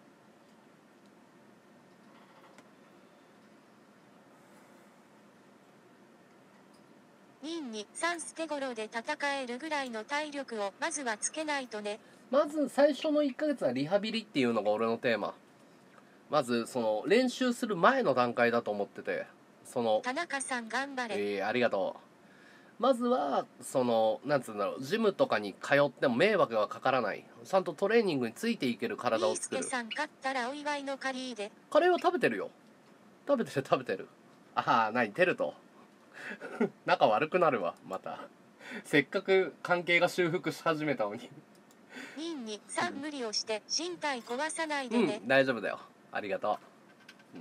Speaker 2: ににさん捨て頃で戦えるぐらいの体力をまずはつけないとね。
Speaker 1: まず最初のいっかげつはリハビリっていうのが俺のテーマ。まずその練習する前の段階だと思ってて、その
Speaker 2: 田中さん頑張れ。
Speaker 1: えー、ありがとう。まずはそのなんつうんだろう、ジムとかに通っても迷惑がかからない、ちゃんとトレーニングについていける体を作る。
Speaker 2: イースケさん勝ったらお祝いのカリーで。
Speaker 1: カレーは食べてるよ。食べてる食べてる。ああ、何テルと仲悪くなるわまた。せっかく関係が修復し始めたのに
Speaker 2: ににさん無理をして身体壊さないでね。
Speaker 1: うん、大丈夫だよ。ありがとう、うん、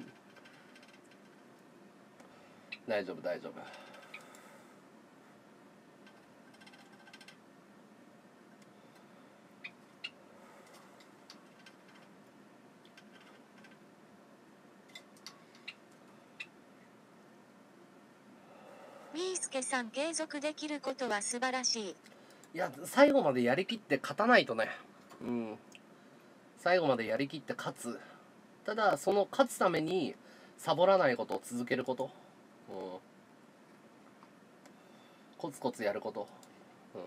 Speaker 1: 大丈夫大丈夫。
Speaker 2: みーすけさん継続できることは素晴らしい。
Speaker 1: いや、最後までやりきって勝たないとね。うん。最後までやりきって勝つ。ただ、その勝つために、サボらないことを続けること。うん。コツコツやること。うん。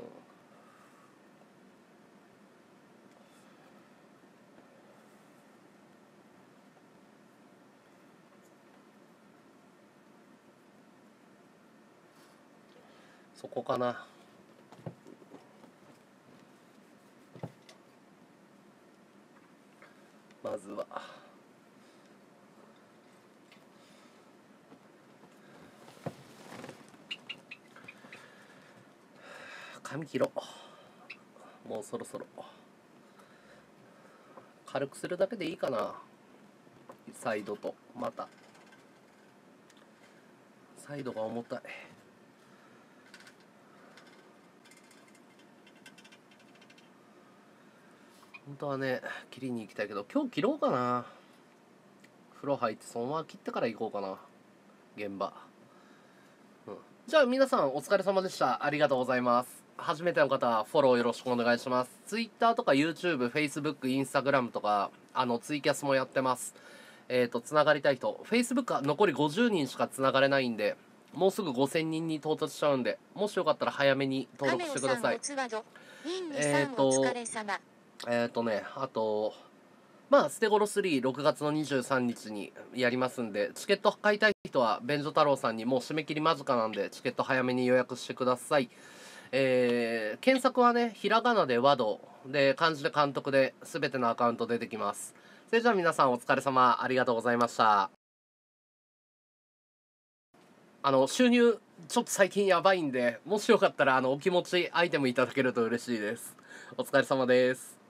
Speaker 1: そこかな。まずは髪切ろう。もうそろそろ軽くするだけでいいかな。サイドとまたサイドが重たい。本当はね、切りに行きたいけど、今日切ろうかな。風呂入ってそのまま切ってから行こうかな、現場。うん、じゃあ皆さんお疲れ様でした。ありがとうございます。初めての方はフォローよろしくお願いします。Twitter とか YouTube、Facebook、Instagram とか、あの、ツイキャスもやってます。えっと、つながりたい人、Facebook は残りごじゅうにんしかつながれないんで、 もうすぐごせんにんに到達しちゃうんで、もしよかったら早めに登録してください。えっとえっとねあとまあ、ステゴロスリーろくがつのにじゅうさんにちにやりますんで、チケット買いたい人は便所太郎さんにもう締め切り間近なんで、チケット早めに予約してください。えー、検索はね、ひらがなでワドで、漢字で監督で、すべてのアカウント出てきます。それじゃあ皆さんお疲れ様、ありがとうございました。あの、収入、ちょっと最近やばいんで、もしよかったら、あの、お気持ちアイテムいただけると嬉しいです。お疲れ様です。